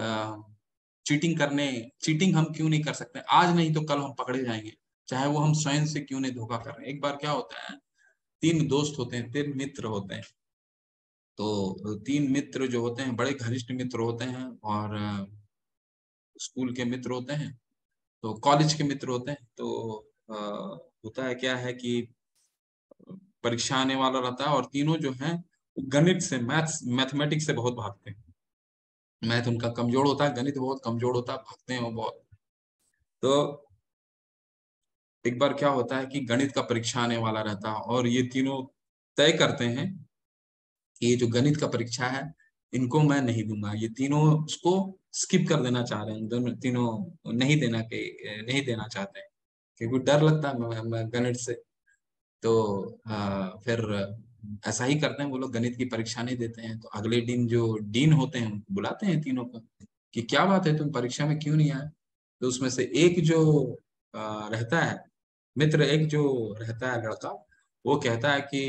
चीटिंग हम क्यों नहीं कर सकते, आज नहीं तो कल हम पकड़े जाएंगे, चाहे वो हम स्वयं से क्यों नहीं धोखा कर रहे हैं। एक बार क्या होता है, तीन दोस्त होते हैं, तीन मित्र होते हैं। तो तीन मित्र जो होते हैं बड़े घनिष्ठ मित्र होते हैं, और स्कूल के मित्र होते हैं, तो कॉलेज के मित्र होते हैं। तो होता है क्या है कि परीक्षा आने वाला रहता है, और तीनों जो हैं वो गणित से मैथमेटिक्स से बहुत भागते हैं। मैथ उनका कमजोर होता है, गणित बहुत कमजोर होता है, भागते हैं वो बहुत। तो एक बार क्या होता है कि गणित का परीक्षा आने वाला रहता है, और ये तीनों तय करते हैं कि ये जो गणित का परीक्षा है इनको मैं नहीं दूंगा। ये तीनों उसको स्किप कर देना चाह रहे हैं, दोनों तीनों नहीं देना चाहते हैं, क्योंकि डर लगता है गणित से। तो फिर ऐसा ही करते हैं, वो लोग गणित की परीक्षा नहीं देते हैं। तो अगले दिन जो डीन होते हैं उनको बुलाते हैं तीनों को कि क्या बात है, तुम परीक्षा में क्यों नहीं आए। तो उसमें से एक जो रहता है मित्र, एक जो रहता है लड़का, वो कहता है कि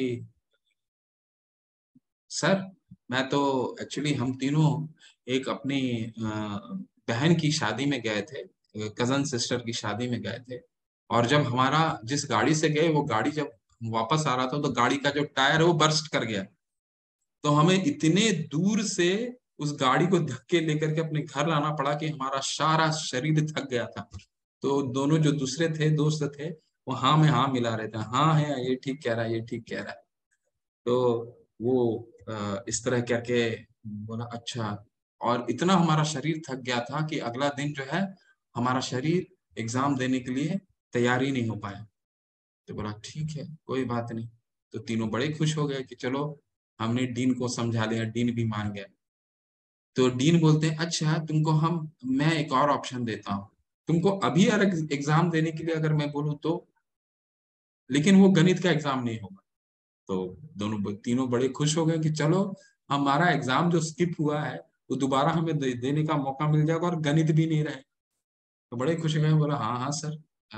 सर मैं तो एक्चुअली हम तीनों एक अपनी बहन की शादी में गए थे, कजन सिस्टर की शादी में गए थे। और जब हमारा जिस गाड़ी से गए वो गाड़ी जब वापस आ रहा था तो गाड़ी का जो टायर है वो बर्स्ट कर गया। तो हमें इतने दूर से उस गाड़ी को धक्के लेकर के अपने घर लाना पड़ा कि हमारा सारा शरीर थक गया था। तो दोनों जो दूसरे थे दोस्त थे वो हाँ में हाँ मिला रहे थे, हाँ है ये ठीक कह रहा है, ये ठीक कह रहा है। तो वो इस तरह करके बोला अच्छा। और इतना हमारा शरीर थक गया था कि अगला दिन जो है हमारा शरीर एग्जाम देने के लिए तैयारी नहीं हो पाया। तो बोला ठीक है कोई बात नहीं। तो तीनों बड़े खुश हो गए कि चलो हमने डीन को समझा लिया, डीन भी मान गया। तो डीन बोलते हैं अच्छा तुमको मैं एक और ऑप्शन देता हूँ, तुमको अभी अलग एग्जाम देने के लिए अगर मैं बोलूँ तो, लेकिन वो गणित का एग्जाम नहीं होगा। तो तीनों बड़े खुश हो गए कि चलो हमारा एग्जाम जो स्किप हुआ है वो दोबारा हमें देने का मौका मिल जाएगा और गणित भी नहीं रहे। तो बड़े खुश हो गए, बोला हाँ हाँ सर,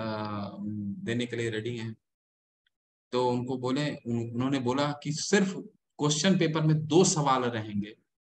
देने के लिए रेडी हैं। तो उनको उन्होंने बोला कि सिर्फ क्वेश्चन पेपर में दो सवाल रहेंगे,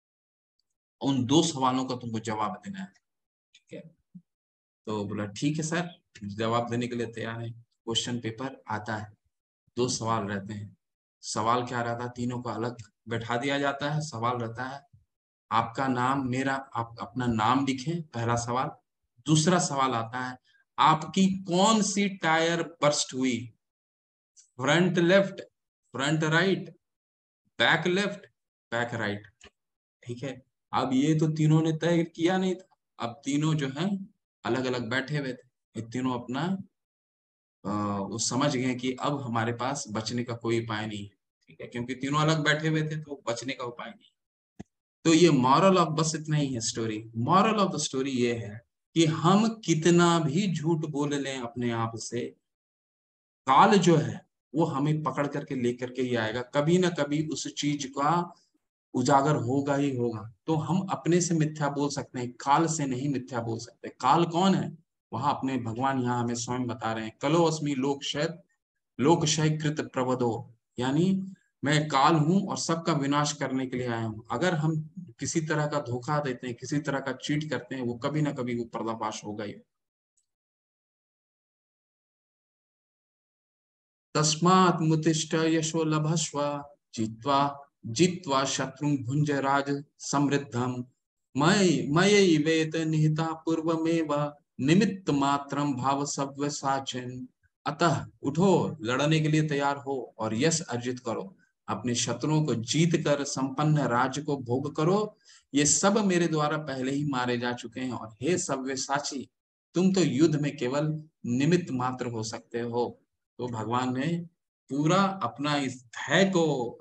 उन दो सवालों का तुमको जवाब देना है। ठीक है। तो बोला ठीक है सर, जवाब देने के लिए तैयार है। क्वेश्चन पेपर आता है, दो सवाल रहते हैं। सवाल क्या रहता है, तीनों को अलग बैठा दिया जाता है। सवाल रहता है आपका नाम, मेरा, आप अपना नाम लिखें, पहला सवाल। दूसरा सवाल आता है आपकी कौन सी टायर बर्स्ट हुई, front left, front right, back left, back right. ठीक है। अब ये तो तीनों ने तय किया नहीं था। अब तीनों जो हैं अलग अलग बैठे हुए थे। ये तीनों अपना वो समझ गए कि अब हमारे पास बचने का कोई उपाय नहीं है। ठीक है, क्योंकि तीनों अलग बैठे हुए थे तो बचने का उपाय नहीं। तो ये मॉरल ऑफ, बस इतना ही है story. Moral of the story ये है कि हम कितना भी झूठ बोल लें अपने आप से, काल जो है वो हमें पकड़ करके लेकर के ही आएगा, कभी ना कभी उस चीज का उजागर होगा ही होगा। तो हम अपने से मिथ्या बोल सकते हैं, काल से नहीं मिथ्या बोल सकते। काल कौन है, वहां अपने भगवान यहाँ हमें स्वयं बता रहे हैं, कलो अस्मि लोकशय कृत प्रबदो, यानी मैं काल हूं और सबका विनाश करने के लिए आया हूं। अगर हम किसी तरह का धोखा देते हैं, किसी तरह का चीट करते हैं, वो कभी ना कभी वो पर्दाफाश होगा ही। तस्मात् मुतिष्ठ यशो लभस्व, जित्वा जित्वा शत्रु भुंज राज समृद्धम, मयि वेत निहिता पूर्वमेव, निमित्त मात्रम भाव सव्य साचिन। अतः उठो, लड़ने के लिए तैयार हो और यश अर्जित करो, अपने शत्रुओं को जीत कर संपन्न राज्य को भोग करो। ये सब मेरे द्वारा पहले ही मारे जा चुके हैं, और हे सव्य साची, तुम तो युद्ध में केवल निमित्त मात्र हो सकते हो। तो भगवान ने पूरा अपना इस भय को,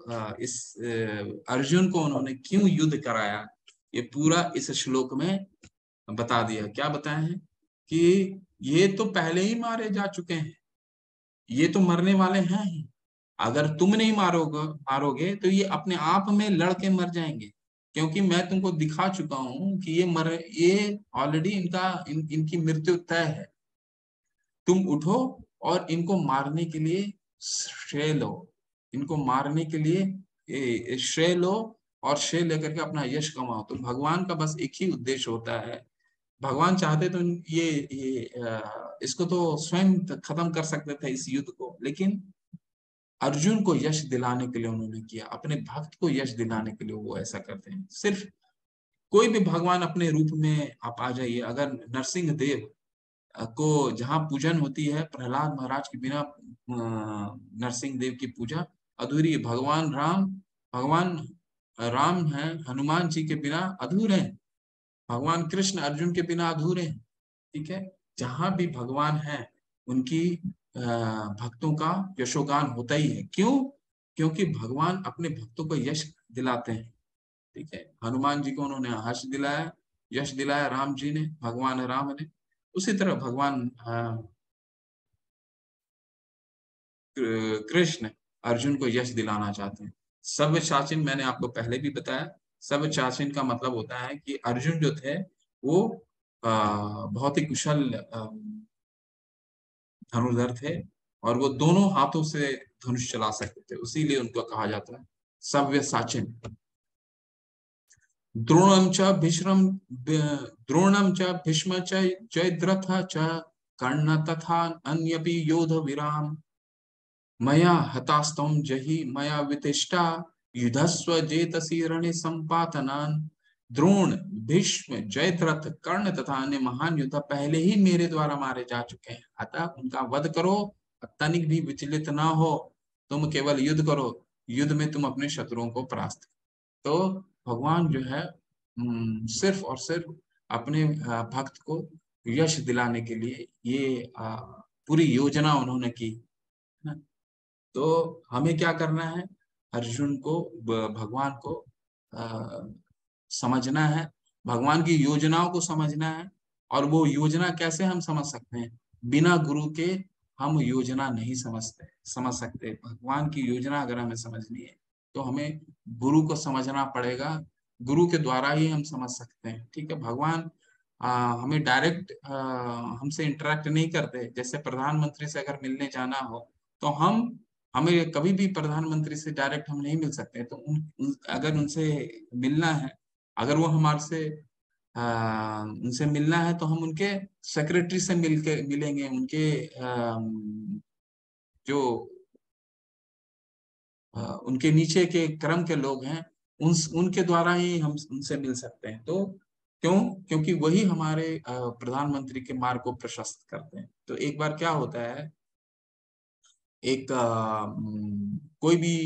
अर्जुन को उन्होंने क्यों युद्ध कराया, ये पूरा इस श्लोक में बता दिया। क्या बताया है कि ये तो पहले ही मारे जा चुके हैं, ये तो मरने वाले हैं ही। अगर तुम नहीं मारोगे तो ये अपने आप में लड़के मर जाएंगे, क्योंकि मैं तुमको दिखा चुका हूं कि ये ऑलरेडी इनकी मृत्यु तय है। तुम उठो और इनको मारने के लिए श्रेय लो, इनको मारने के लिए श्रेय लो, और श्रेय लेकर के अपना यश कमाओ। तो भगवान का बस एक ही उद्देश्य होता है। भगवान चाहते तो इसको तो स्वयं खत्म कर सकते थे इस युद्ध को, लेकिन अर्जुन को यश दिलाने के लिए उन्होंने किया, अपने भक्त को यश दिलाने के लिए वो ऐसा करते हैं। सिर्फ कोई भी भगवान अपने रूप में आप आ जाइए, अगर नरसिंह देव को जहाँ पूजन होती है, प्रहलाद महाराज के बिना नरसिंह देव की पूजा अधूरी है। भगवान राम है, हनुमान जी के बिना अधूरे हैं। भगवान कृष्ण अर्जुन के बिना अधूरे हैं। ठीक है। जहां भी भगवान है उनकी भक्तों का यशोगान होता ही है। क्यों? क्योंकि भगवान अपने भक्तों को यश दिलाते हैं। ठीक है। हनुमान जी को उन्होंने हर्ष दिलाया, यश दिलाया राम जी ने, भगवान राम ने। उसी तरह भगवान कृष्ण अर्जुन को यश दिलाना चाहते हैं। सब शाचीन, मैंने आपको पहले भी बताया, सब शाचीन का मतलब होता है कि अर्जुन जो थे वो बहुत ही कुशल धनुर्धर थे, और वो दोनों हाथों से धनुष चला सकते थे, उसीलिए उनको कहा जाता है सव्य साचिन। द्रोणम च भीष्म द्रोणम च भीष्म च जयद्रथ च कर्ण तथा अन्यपि योध विराम, मया हतास्तम जहि मया वितिष्ठा, युधस्व जेतसी रणे संपातनान। द्रोण, भीष्म, जयद्रथ, कर्ण तथा अन्य महान योद्धा पहले ही मेरे द्वारा मारे जा चुके हैं, अतः उनका वध करो तनिक भी विचलित ना हो, तुम केवल युद्ध करो, युद्ध में तुम अपने शत्रुओं को परास्त करो। तो भगवान जो है सिर्फ और सिर्फ अपने भक्त को यश दिलाने के लिए ये पूरी योजना उन्होंने की, है ना। तो हमें क्या करना है, अर्जुन को भगवान को अ, समझना है, भगवान की योजनाओं को समझना है। और वो योजना कैसे हम समझ सकते हैं, बिना गुरु के हम योजना नहीं समझ सकते। भगवान की योजना अगर हमें समझनी है तो हमें गुरु को समझना पड़ेगा, गुरु के द्वारा ही हम समझ सकते हैं। ठीक है, भगवान हमें डायरेक्ट हमसे इंटरेक्ट नहीं करते। जैसे प्रधानमंत्री से अगर मिलने जाना हो तो हमें कभी भी प्रधानमंत्री से डायरेक्ट हम नहीं मिल सकते। तो अगर उनसे मिलना है, अगर वो हमारे से उनसे मिलना है तो हम उनके सेक्रेटरी से मिलेंगे, उनके जो उनके नीचे के क्रम के लोग हैं, उनके द्वारा ही हम उनसे मिल सकते हैं। तो क्यों? क्योंकि वही हमारे प्रधानमंत्री के मार्ग को प्रशस्त करते हैं। तो एक बार क्या होता है, एक कोई भी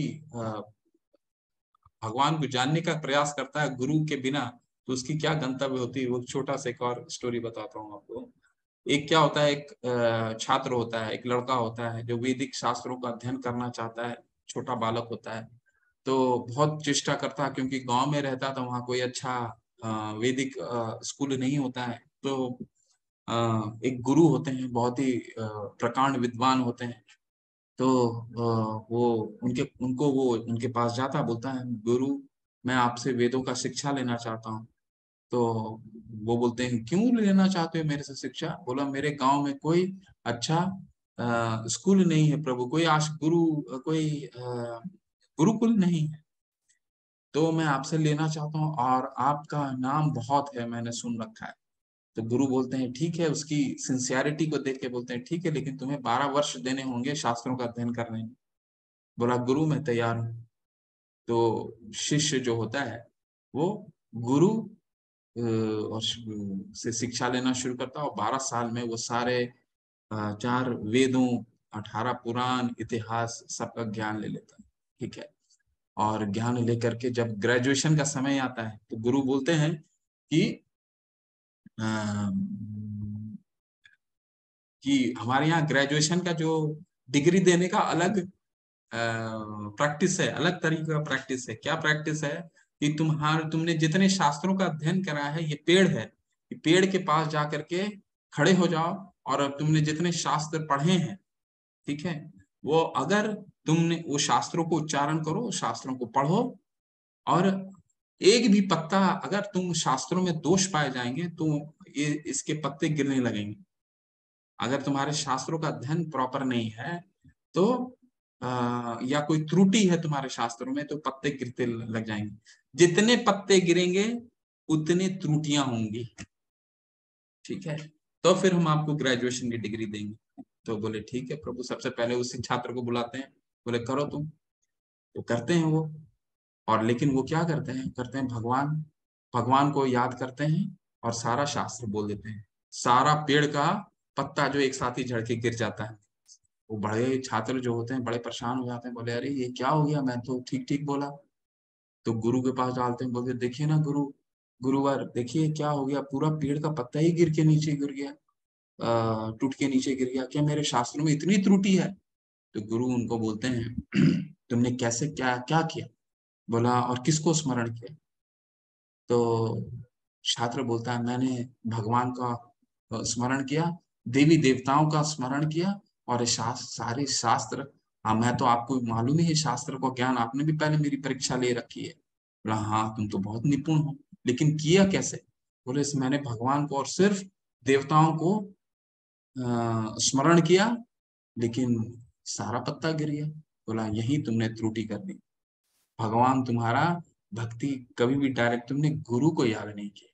भगवान को जानने का प्रयास करता है गुरु के बिना, तो उसकी क्या गंतव्य होती है, वो छोटा सा एक और स्टोरी बताता हूँ आपको। एक क्या होता है, एक छात्र होता है, एक लड़का होता है जो वैदिक शास्त्रों का अध्ययन करना चाहता है, छोटा बालक होता है। तो बहुत चेष्टा करता है, क्योंकि गांव में रहता था, वहाँ कोई अच्छा वैदिक स्कूल नहीं होता है। तो एक गुरु होते हैं, बहुत ही प्रकांड विद्वान होते हैं। तो वो उनको वो उनके पास जाता, बोलता है, गुरु मैं आपसे वेदों का शिक्षा लेना चाहता हूँ। तो वो बोलते हैं, क्यों लेना चाहते हो मेरे से शिक्षा? बोला, मेरे गांव में कोई अच्छा स्कूल नहीं है प्रभु, कोई कोई गुरुकुल नहीं है। तो मैं आपसे लेना चाहता हूँ, और आपका नाम बहुत है, मैंने सुन रखा है। तो गुरु बोलते हैं, ठीक है, उसकी सिंसियरिटी को देख के बोलते हैं, ठीक है, लेकिन तुम्हें 12 वर्ष देने होंगे शास्त्रों का अध्ययन करने में। बोला, गुरु मैं तैयार हूँ। तो शिष्य जो होता है वो गुरु और से शिक्षा लेना शुरू करता है, और 12 साल में वो सारे 4 वेदों, 18 पुराण, इतिहास, सबका ज्ञान ले लेता है। ठीक है, और ज्ञान लेकर के जब ग्रेजुएशन का समय आता है तो गुरु बोलते हैं कि अ, हमारे यहाँ ग्रेजुएशन का जो डिग्री देने का अलग प्रैक्टिस है, अलग तरीके का प्रैक्टिस है। क्या प्रैक्टिस है कि तुमने जितने शास्त्रों का अध्ययन करा है, ये पेड़ है, ये पेड़ के पास जा करके खड़े हो जाओ, और तुमने जितने शास्त्र पढ़े हैं, ठीक है, वो अगर तुमने वो शास्त्रों को उच्चारण करो, शास्त्रों को पढ़ो, और एक भी पत्ता अगर तुम शास्त्रों में दोष पाए जाएंगे तो ये इसके पत्ते गिरने लगेंगे। अगर तुम्हारे शास्त्रों का अध्ययन प्रॉपर नहीं है तो या कोई त्रुटि है तुम्हारे शास्त्रों में, तो पत्ते गिरते लग जाएंगे। जितने पत्ते गिरेंगे उतनी त्रुटियां होंगी। ठीक है, तो फिर हम आपको ग्रेजुएशन की डिग्री देंगे। तो बोले, ठीक है प्रभु। सबसे पहले उसी छात्र को बुलाते हैं, बोले, करो तुम। तो करते हैं वो। और लेकिन वो क्या करते हैं भगवान भगवान को याद करते हैं, और सारा शास्त्र बोल देते हैं। सारा पेड़ का पत्ता जो एक साथ ही झड़ के गिर जाता है। वो बड़े छात्र जो होते हैं बड़े परेशान हो जाते हैं, बोले, अरे ये क्या हो गया, मैं तो ठीक ठीक बोला। तो गुरु के पास डालते हैं, बोलते, देखिए ना गुरुवर, देखिए क्या हो गया, पूरा पेड़ का पत्ता ही गिर के नीचे गिर गया, टूट के नीचे गिर गया, क्या मेरे शास्त्रों में इतनी त्रुटि है? तो गुरु उनको बोलते हैं, तुमने कैसे क्या क्या किया? बोला, और किसको स्मरण किया? तो छात्र बोलता है, मैंने भगवान का स्मरण किया, देवी देवताओं का स्मरण किया, और ये सारे शास्त्र, हाँ मैं तो, आपको मालूम ही है शास्त्र को ज्ञान, आपने भी पहले मेरी परीक्षा ले रखी है। बोला, हाँ तुम तो बहुत निपुण हो, लेकिन किया कैसे? बोले, मैंने भगवान को और सिर्फ देवताओं को स्मरण किया, लेकिन सारा पत्ता गिर गया। बोला, यही तुमने त्रुटि कर दी। भगवान तुम्हारा भक्ति कभी भी डायरेक्ट तुमने गुरु को याद नहीं किया।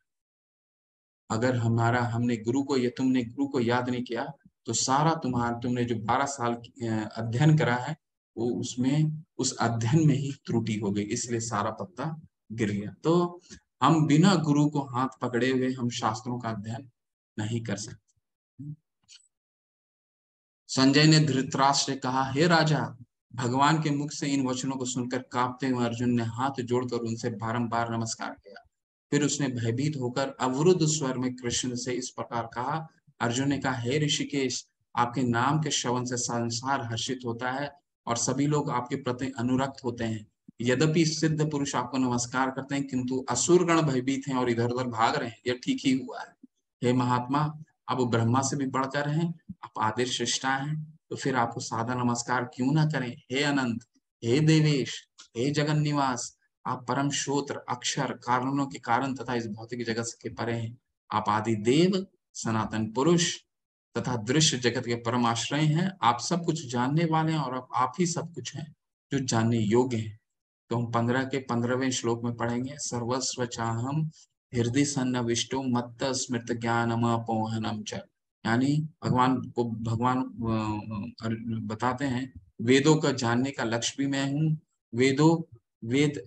अगर हमने गुरु को, या तुमने गुरु को याद नहीं किया, तो सारा तुमने जो 12 साल अध्ययन करा है, वो उसमें उस अध्ययन में ही त्रुटि हो गई, इसलिए सारा पत्ता गिर गया। तो हम बिना गुरु को हाथ पकड़े हुए हम शास्त्रों का अध्ययन नहीं कर सकते। संजय ने धृतराष्ट्र से कहा, हे राजा, भगवान के मुख से इन वचनों को सुनकर कांपते हुए अर्जुन ने हाथ जोड़कर उनसे बारंबार नमस्कार किया। फिर उसने भयभीत होकर अवरुद्ध स्वर में कृष्ण से इस प्रकार कहा। अर्जुन ने कहा, हे ऋषिकेश, आपके नाम के श्रवण से संसार हर्षित होता है और सभी लोग आपके प्रति अनुरक्त होते हैं। यद्यपि सिद्ध पुरुष आपको नमस्कार करते हैं, किंतु असुरगण भयभीत हैं और इधर उधर भाग रहे हैं। यह ठीक ही हुआ है। हे महात्मा, आप ब्रह्मा से भी बढ़कर हैं, आप आदि श्रेष्ठा हैं, तो फिर आपको सादा नमस्कार क्यों ना करें। हे अनंत, हे देवेश, हे जगन निवास, आप परम श्रोत्र, अक्षर, कारणों के कारण तथा इस भौतिक जगत के परे हैं। आप आदि देव, सनातन पुरुष तथा दृश्य जगत के परम आश्रय हैं। आप सब कुछ जानने वाले हैं और आप ही सब कुछ हैं जो जानने योग्य हैं। तो हम 15 के 15वें श्लोक में पढ़ेंगे। सर्वस्व चाहम हृदय सन्निविष्टो मत्त स्मृत ज्ञानम अपोहनम च। यानी भगवान बताते हैं, वेदों का जानने का लक्ष्य भी मैं हूँ, वेद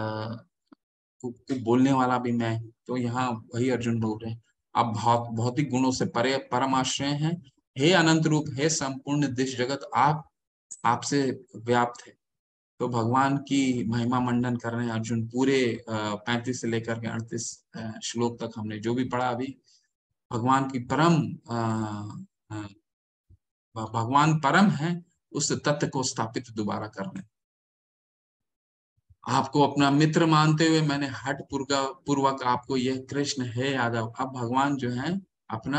को बोलने वाला भी मैं हूँ। तो यहाँ वही अर्जुन बोल रहे हैं, आप भौतिक गुणों से परे परम आश्रय हैं। हे अनंत रूप, हे संपूर्ण दिश जगत, आप आपसे व्याप्त है। तो भगवान की महिमा मंडन कर रहे हैं अर्जुन। पूरे 35 से लेकर के 38 श्लोक तक हमने जो भी पढ़ा अभी, भगवान की अ, भगवान परम है, उस तत्व को स्थापित दोबारा कर रहे हैं। आपको अपना मित्र मानते हुए मैंने हठ पूर्वक आपको यह कृष्ण है यादव। अब भगवान जो है अपना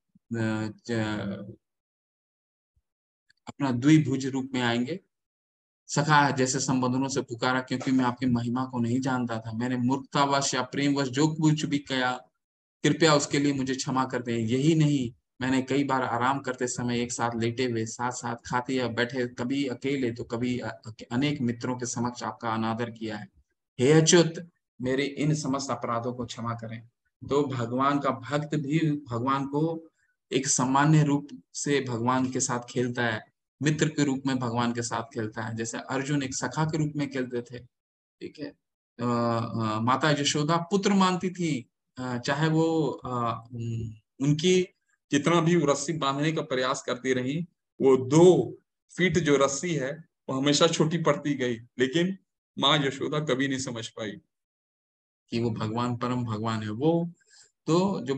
अपना द्विभुज रूप में आएंगे। सखा जैसे संबंधों से पुकारा, क्योंकि मैं आपकी महिमा को नहीं जानता था। मैंने मूर्खतावश या प्रेमवश जो कुछ भी किया, कृपया उसके लिए मुझे क्षमा कर दें। यही नहीं, मैंने कई बार आराम करते समय एक साथ लेटे हुए, साथ साथ खाते या बैठे, कभी अकेले तो कभी अनेक मित्रों के समक्ष आपका अनादर किया है। हे अच्युत, मेरे इन समस्त अपराधों को क्षमा करें। तो भगवान का भक्त भी भगवान को एक सामान्य रूप से भगवान के साथ खेलता है, मित्र के रूप में भगवान के साथ खेलता है। जैसे अर्जुन एक सखा के रूप में खेलते थे, ठीक है। माता यशोदा पुत्र मानती थी, चाहे वो उनकी कितना भी वो रस्सी बांधने का प्रयास करती रही, वो 2 फीट जो रस्सी है वो हमेशा छोटी पड़ती गई, लेकिन माँ यशोदा कभी नहीं समझ पाई कि वो भगवान परम भगवान है। वो तो जो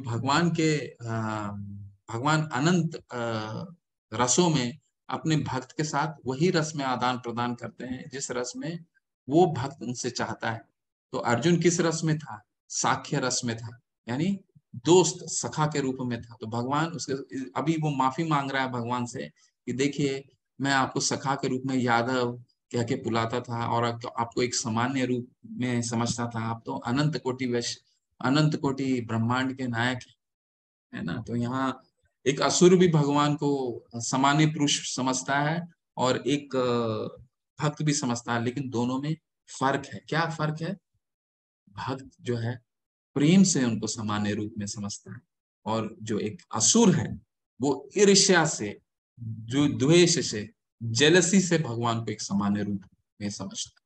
भगवान अनंत रसों में अपने भक्त के साथ वही रस में आदान प्रदान करते हैं जिस रस में वो भक्त उनसे चाहता है। तो अर्जुन किस रस में था? साख्य रस में था, यानी दोस्त सखा के रूप में था। तो भगवान उसके अभी वो माफी मांग रहा है भगवान से कि देखिए, मैं आपको सखा के रूप में यादव कह के बुलाता था और आपको एक सामान्य रूप में समझता था। आप तो अनंत कोटि ब्रह्मांड के नायक है ना। तो यहाँ एक असुर भी भगवान को सामान्य पुरुष समझता है और एक भक्त भी समझता है, लेकिन दोनों में फर्क है। क्या फर्क है? भक्त जो है प्रेम से उनको सामान्य रूप में समझता है, और जो एक असुर है वो ईर्ष्या से, जो द्वेष से, जेलसी से भगवान को एक सामान्य रूप में समझता है।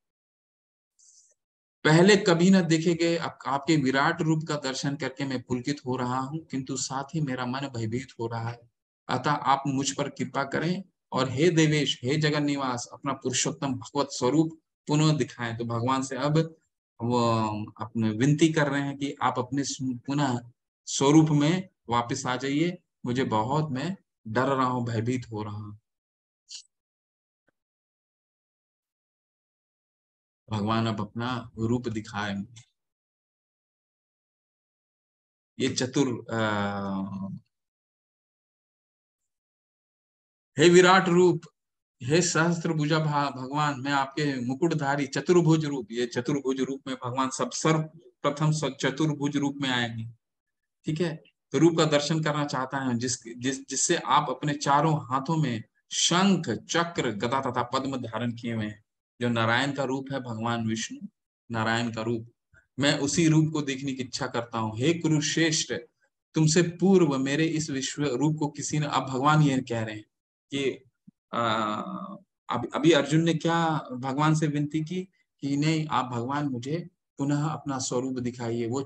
पहले कभी न देखे गए आपके विराट रूप का दर्शन करके मैं पुलकित हो रहा हूँ, किंतु साथ ही मेरा मन भयभीत हो रहा है। अतः आप मुझ पर कृपा करें और हे देवेश, हे जगन निवास, अपना पुरुषोत्तम भगवत स्वरूप पुनः दिखाएं। तो भगवान से अब वो अपने विनती कर रहे हैं कि आप अपने पुनः स्वरूप में वापस आ जाइए। मुझे बहुत, मैं डर रहा हूँ, भयभीत हो रहा हूँ। भगवान अब अपना रूप दिखाए। ये हे विराट रूप, हे सहस्त्र भुजा भगवान, मैं आपके मुकुटधारी चतुर्भुज रूप, ये चतुर्भुज रूप में भगवान सब सर्वप्रथम चतुर्भुज रूप में आएंगे, ठीक है। तो रूप का दर्शन करना चाहता है जिससे आप अपने चारों हाथों में शंख, चक्र, गदा तथा पद्म धारण किए हुए हैं। जो नारायण का रूप है, भगवान विष्णु नारायण का रूप, मैं उसी रूप को देखने की इच्छा करता हूँ। हे कुरुश्रेष्ठ, तुमसे पूर्व मेरे इस विश्व रूप को किसी ने, अब भगवान ये कह रहे हैं कि अभी अर्जुन ने क्या भगवान से विनती की कि नहीं, आप भगवान मुझे पुनः अपना स्वरूप दिखाइए। वो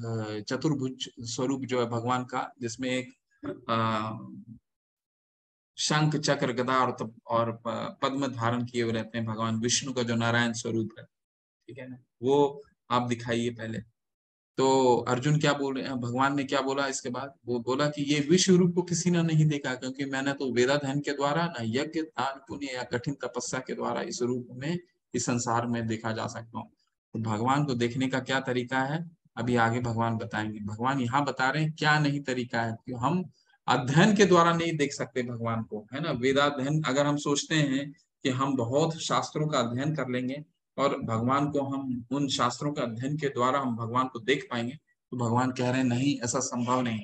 चतुर्भुज स्वरूप जो है भगवान का, जिसमें एक शंख चक्र गदा और पद्म धारण किए हुए रहते हैं भगवान विष्णु का जो नारायण स्वरूप है, ठीक है ना, वो आप दिखाइए पहले। तो अर्जुन क्या बोल रहे हैं, भगवान ने क्या बोला इसके बाद, वो बोला कि ये विश्व रूप को किसी ने नहीं देखा, क्योंकि मैंने तो वेदाध्ययन के द्वारा ना यज्ञ दान पुण्य या कठिन तपस्या के द्वारा इस रूप में इस संसार में देखा जा सकता हूँ। तो भगवान को देखने का क्या तरीका है, अभी आगे भगवान बताएंगे। भगवान यहाँ बता रहे हैं क्या नहीं तरीका है, कि हम अध्ययन के द्वारा नहीं देख सकते भगवान को, है ना। वेदाध्ययन अगर हम सोचते हैं कि हम बहुत शास्त्रों का अध्ययन कर लेंगे और भगवान को हम उन शास्त्रों के अध्ययन के द्वारा हम भगवान को देख पाएंगे, तो भगवान कह रहे हैं नहीं, ऐसा संभव नहीं।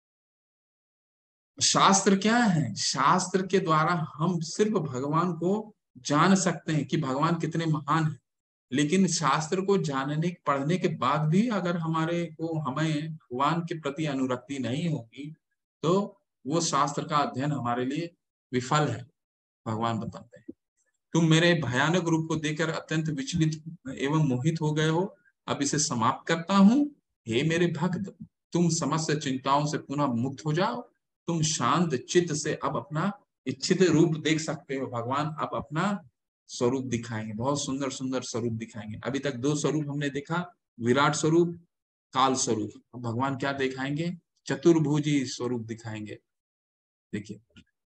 शास्त्र क्या है, शास्त्र के द्वारा हम सिर्फ भगवान को जान सकते हैं कि भगवान कितने महान हैं। लेकिन शास्त्र को जानने पढ़ने के बाद भी अगर हमारे को हमें भगवान के प्रति अनुरक्ति नहीं होगी, तो वो शास्त्र का अध्ययन हमारे लिए विफल है। भगवान बताते हैं, तुम मेरे भयानक रूप को देखकर अत्यंत विचलित एवं मोहित हो गए हो, अब इसे समाप्त करता हूँ। हे मेरे भक्त, तुम समस्त चिंताओं से पुनः मुक्त हो जाओ। तुम शांत चित्त से अब अपना इच्छित रूप देख सकते हो। भगवान अब अपना स्वरूप दिखाएंगे, बहुत सुंदर सुंदर स्वरूप दिखाएंगे। अभी तक दो स्वरूप हमने देखा, विराट स्वरूप, काल स्वरूप। अब भगवान क्या दिखाएंगे, चतुर्भुजी स्वरूप दिखाएंगे। देखिए,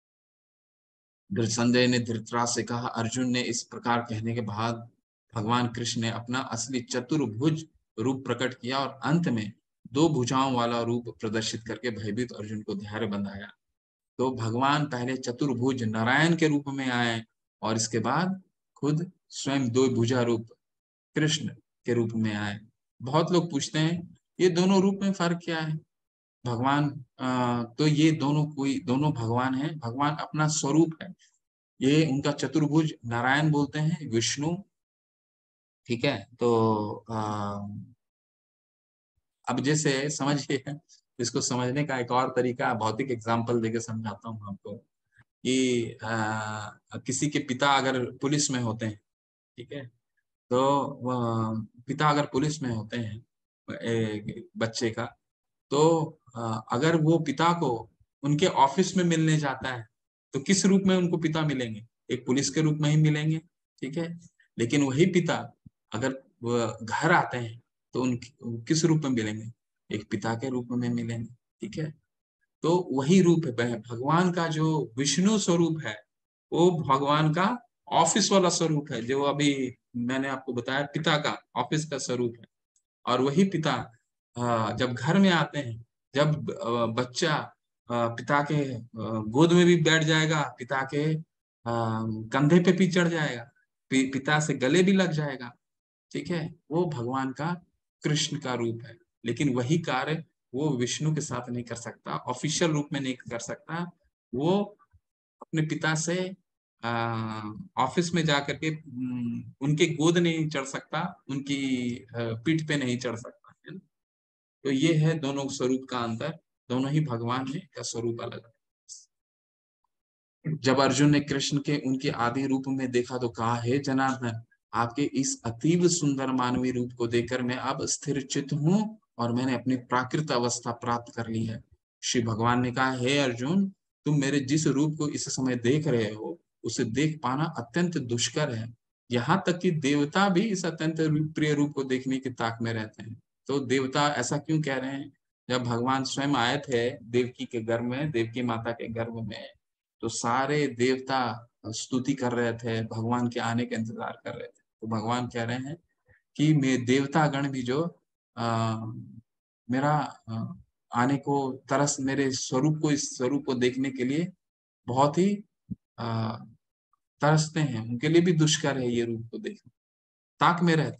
संजय ने धृतराज से कहा, अर्जुन ने इस प्रकार कहने के बाद भगवान कृष्ण ने अपना असली चतुर्भुज रूप प्रकट किया और अंत में दो भुजाओं वाला रूप प्रदर्शित करके भयभीत अर्जुन को धैर्य बंधाया। तो भगवान पहले चतुर्भुज नारायण के रूप में आए और इसके बाद खुद स्वयं दो भुजा रूप कृष्ण के रूप में आए। बहुत लोग पूछते हैं ये दोनों रूप में फर्क क्या है। भगवान तो ये दोनों भगवान हैं, भगवान अपना स्वरूप है। ये उनका चतुर्भुज नारायण बोलते हैं, विष्णु, ठीक है। तो अब जैसे समझिए, इसको समझने का एक और तरीका, भौतिक एग्जांपल देके समझाता हूँ आपको, कि किसी के पिता अगर पुलिस में होते हैं, ठीक है, तो पिता अगर पुलिस में होते हैं बच्चे का, तो अगर वो पिता को उनके ऑफिस में मिलने जाता है, तो किस रूप में उनको पिता मिलेंगे, एक पुलिस के रूप में ही मिलेंगे, ठीक है। लेकिन वही पिता अगर वो घर आते हैं, तो उन किस रूप में मिलेंगे, एक पिता के रूप में मिलेंगे, ठीक है। तो वही रूप है भगवान का, जो विष्णु स्वरूप है वो भगवान का ऑफिस वाला स्वरूप है, जो अभी मैंने आपको बताया पिता का ऑफिस का स्वरूप है। और वही पिता जब घर में आते हैं, जब बच्चा पिता के गोद में भी बैठ जाएगा, पिता के कंधे पे भी चढ़ जाएगा, पिता से गले भी लग जाएगा, ठीक है, वो भगवान का कृष्ण का रूप है। लेकिन वही कार्य वो विष्णु के साथ नहीं कर सकता, ऑफिशियल रूप में नहीं कर सकता। वो अपने पिता से ऑफिस में जा करके उनके गोद नहीं चढ़ सकता, उनकी पीठ पे नहीं चढ़ सकता, है ना। तो ये है दोनों स्वरूप का अंतर, दोनों ही भगवान है का स्वरूप अलग है। जब अर्जुन ने कृष्ण के उनके आदि रूप में देखा तो कहा, हे जनार्दन, आपके इस अतीव सुंदर मानवीय रूप को देखकर मैं अब स्थिर चित्त हूँ और मैंने अपनी प्राकृत अवस्था प्राप्त कर ली है। श्री भगवान ने कहा, हे अर्जुन, तुम मेरे जिस रूप को इस समय देख रहे हो उसे देख पाना अत्यंत दुष्कर है। यहाँ तक कि देवता भी इस अत्यंत प्रिय रूप को देखने की ताक में रहते हैं। तो देवता ऐसा क्यों कह रहे हैं, जब भगवान स्वयं आए थे देवकी के गर्भ में, देवकी माता के गर्भ में, तो सारे देवता स्तुति कर रहे थे, भगवान के आने का इंतजार कर रहे थे। तो भगवान कह रहे हैं कि मैं देवता गण भी जो आ, मेरा आने को तरस, मेरे स्वरूप को, इस स्वरूप को देखने के लिए बहुत ही आ, तरसते हैं, उनके लिए भी दुष्कर है ये रूप को देखना, ताक में रहते।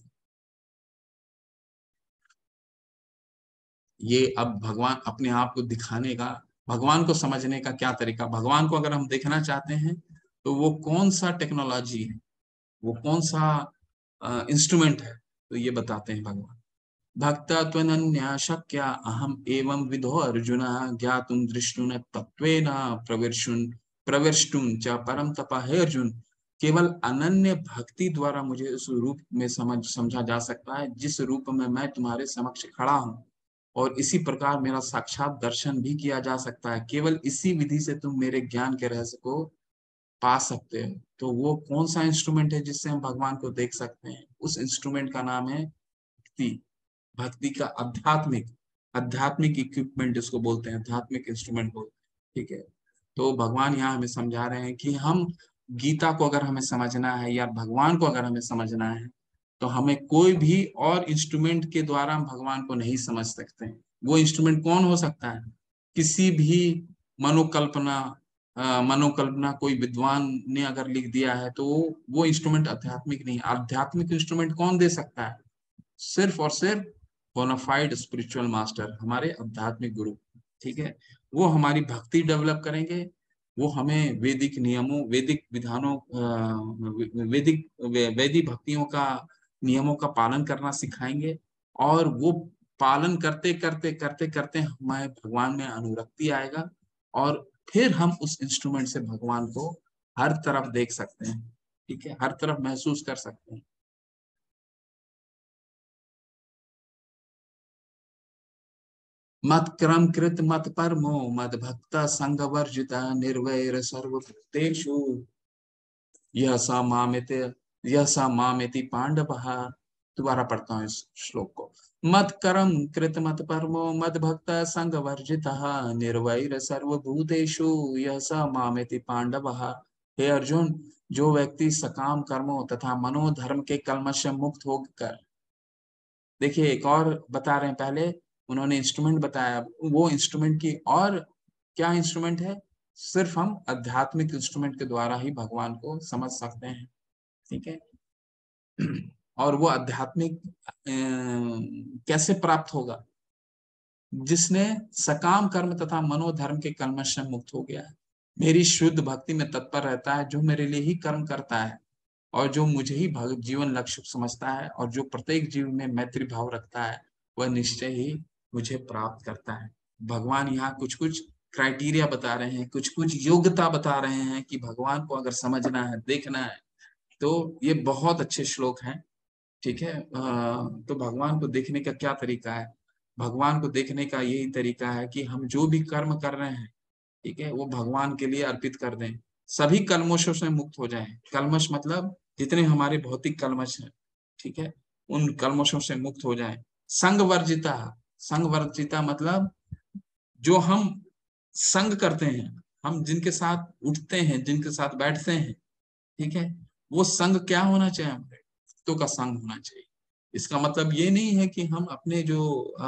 ये अब भगवान अपने आप को दिखाने का, भगवान को समझने का क्या तरीका, भगवान को अगर हम देखना चाहते हैं तो वो कौन सा टेक्नोलॉजी है, वो कौन सा इंस्ट्रूमेंट है, तो ये बताते हैं भगवान। भक्ता त्वनन्या शक्या अहम एवं विधो अर्जुन ज्ञातुम दृष्टुन तत्वेन प्रविष्टुन प्रविष्टुम च परम तपा। है अर्जुन, केवल अनन्य भक्ति द्वारा मुझे उस रूप में समझा जा सकता है जिस रूप में मैं तुम्हारे समक्ष खड़ा हूँ। और इसी प्रकार मेरा साक्षात दर्शन भी किया जा सकता है। केवल इसी विधि से तुम मेरे ज्ञान के रहस्य को पा सकते हो। तो वो कौन सा इंस्ट्रूमेंट है जिससे हम भगवान को देख सकते हैं? उस इंस्ट्रूमेंट का नाम है भक्ति। भक्ति का आध्यात्मिक आध्यात्मिक इक्विपमेंट इसको बोलते हैं, आध्यात्मिक इंस्ट्रूमेंट बोलते हैं। ठीक है, तो भगवान यहाँ हमें समझा रहे हैं कि हम गीता को अगर हमें समझना है या भगवान को अगर हमें समझना है, तो हमें कोई भी और इंस्ट्रूमेंट के द्वारा हम भगवान को नहीं समझ सकते हैं। वो इंस्ट्रूमेंट कौन हो सकता है? किसी भी मनोकल्पना मनोकल्पना कोई विद्वान ने अगर लिख दिया है तो वो इंस्ट्रूमेंट आध्यात्मिक नहीं। आध्यात्मिक इंस्ट्रूमेंट कौन दे सकता है? सिर्फ और सिर्फ बोनाफाइड स्पिरिचुअल मास्टर, हमारे आध्यात्मिक गुरु। ठीक है, वो हमारी भक्ति डेवलप करेंगे। वो हमें वैदिक नियमों, वैदिक विधानों, वैदिक भक्तियों का नियमों का पालन करना सिखाएंगे। और वो पालन करते करते करते करते हमें भगवान में अनुरक्ति आएगा, और फिर हम उस इंस्ट्रूमेंट से भगवान को हर तरफ देख सकते हैं। ठीक है, हर तरफ महसूस कर सकते हैं। मत क्रम कृत मत परमो मद भक्त संग वर्जिता निर्वैर सर्वभूतेषु यह सा मामेति यह सा मामेति पांडवः। दोबारा पढ़ता हूँ इस श्लोक को। मत कर्म कृत मत परमो मद भक्त संग वर्जितः निर्वैर सर्वभूतेषु यह सा मामेति पांडवः। हे अर्जुन, जो व्यक्ति सकाम कर्मों तथा मनोधर्म के कलमश से मुक्त होकर, देखिए एक और बता रहे हैं। पहले उन्होंने इंस्ट्रूमेंट बताया, वो इंस्ट्रूमेंट की और क्या इंस्ट्रूमेंट है? सिर्फ हम आध्यात्मिक इंस्ट्रूमेंट के द्वारा ही भगवान को समझ सकते हैं। ठीक है, और वो आध्यात्मिक कैसे प्राप्त होगा? जिसने सकाम कर्म तथा मनोधर्म के कलमश से मुक्त हो गया है, मेरी शुद्ध भक्ति में तत्पर रहता है, जो मेरे लिए ही कर्म करता है और जो मुझे ही जीवन लक्ष्य समझता है, और जो प्रत्येक जीव में मैत्री भाव रखता है, वह निश्चय ही मुझे प्राप्त करता है। भगवान यहाँ कुछ कुछ क्राइटेरिया बता रहे हैं, कुछ कुछ योग्यता बता रहे हैं कि भगवान को अगर समझना है, देखना है, तो ये बहुत अच्छे श्लोक हैं। ठीक है, तो भगवान को देखने का क्या तरीका है? भगवान को देखने का यही तरीका है कि हम जो भी कर्म कर रहे हैं, ठीक है, वो भगवान के लिए अर्पित कर दें। सभी कल्मशों से मुक्त हो जाएं। कल्मश मतलब जितने हमारे भौतिक कल्मश हैं, ठीक है, उन कल्मशों से मुक्त हो जाएं। संग वर्जिता, संग वर्जिता मतलब जो हम संग करते हैं, हम जिनके साथ उठते हैं, जिनके साथ बैठते हैं, ठीक है, वो संग क्या होना चाहिए? हमारे भक्तों का संग होना चाहिए। इसका मतलब ये नहीं है कि हम अपने जो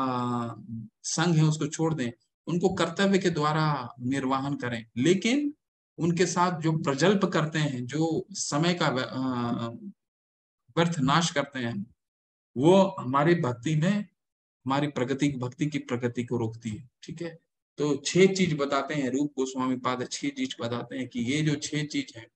संग है उसको छोड़ दें, उनको कर्तव्य के द्वारा निर्वाहन करें, लेकिन उनके साथ जो प्रजल्प करते हैं, जो समय का व्यर्थ नाश करते हैं, वो हमारी भक्ति में, हमारी प्रगति, भक्ति की प्रगति को रोकती है। ठीक है, तो 6 चीज बताते हैं रूप गोस्वामी पाद, 6 चीज बताते हैं कि ये जो 6 चीज है,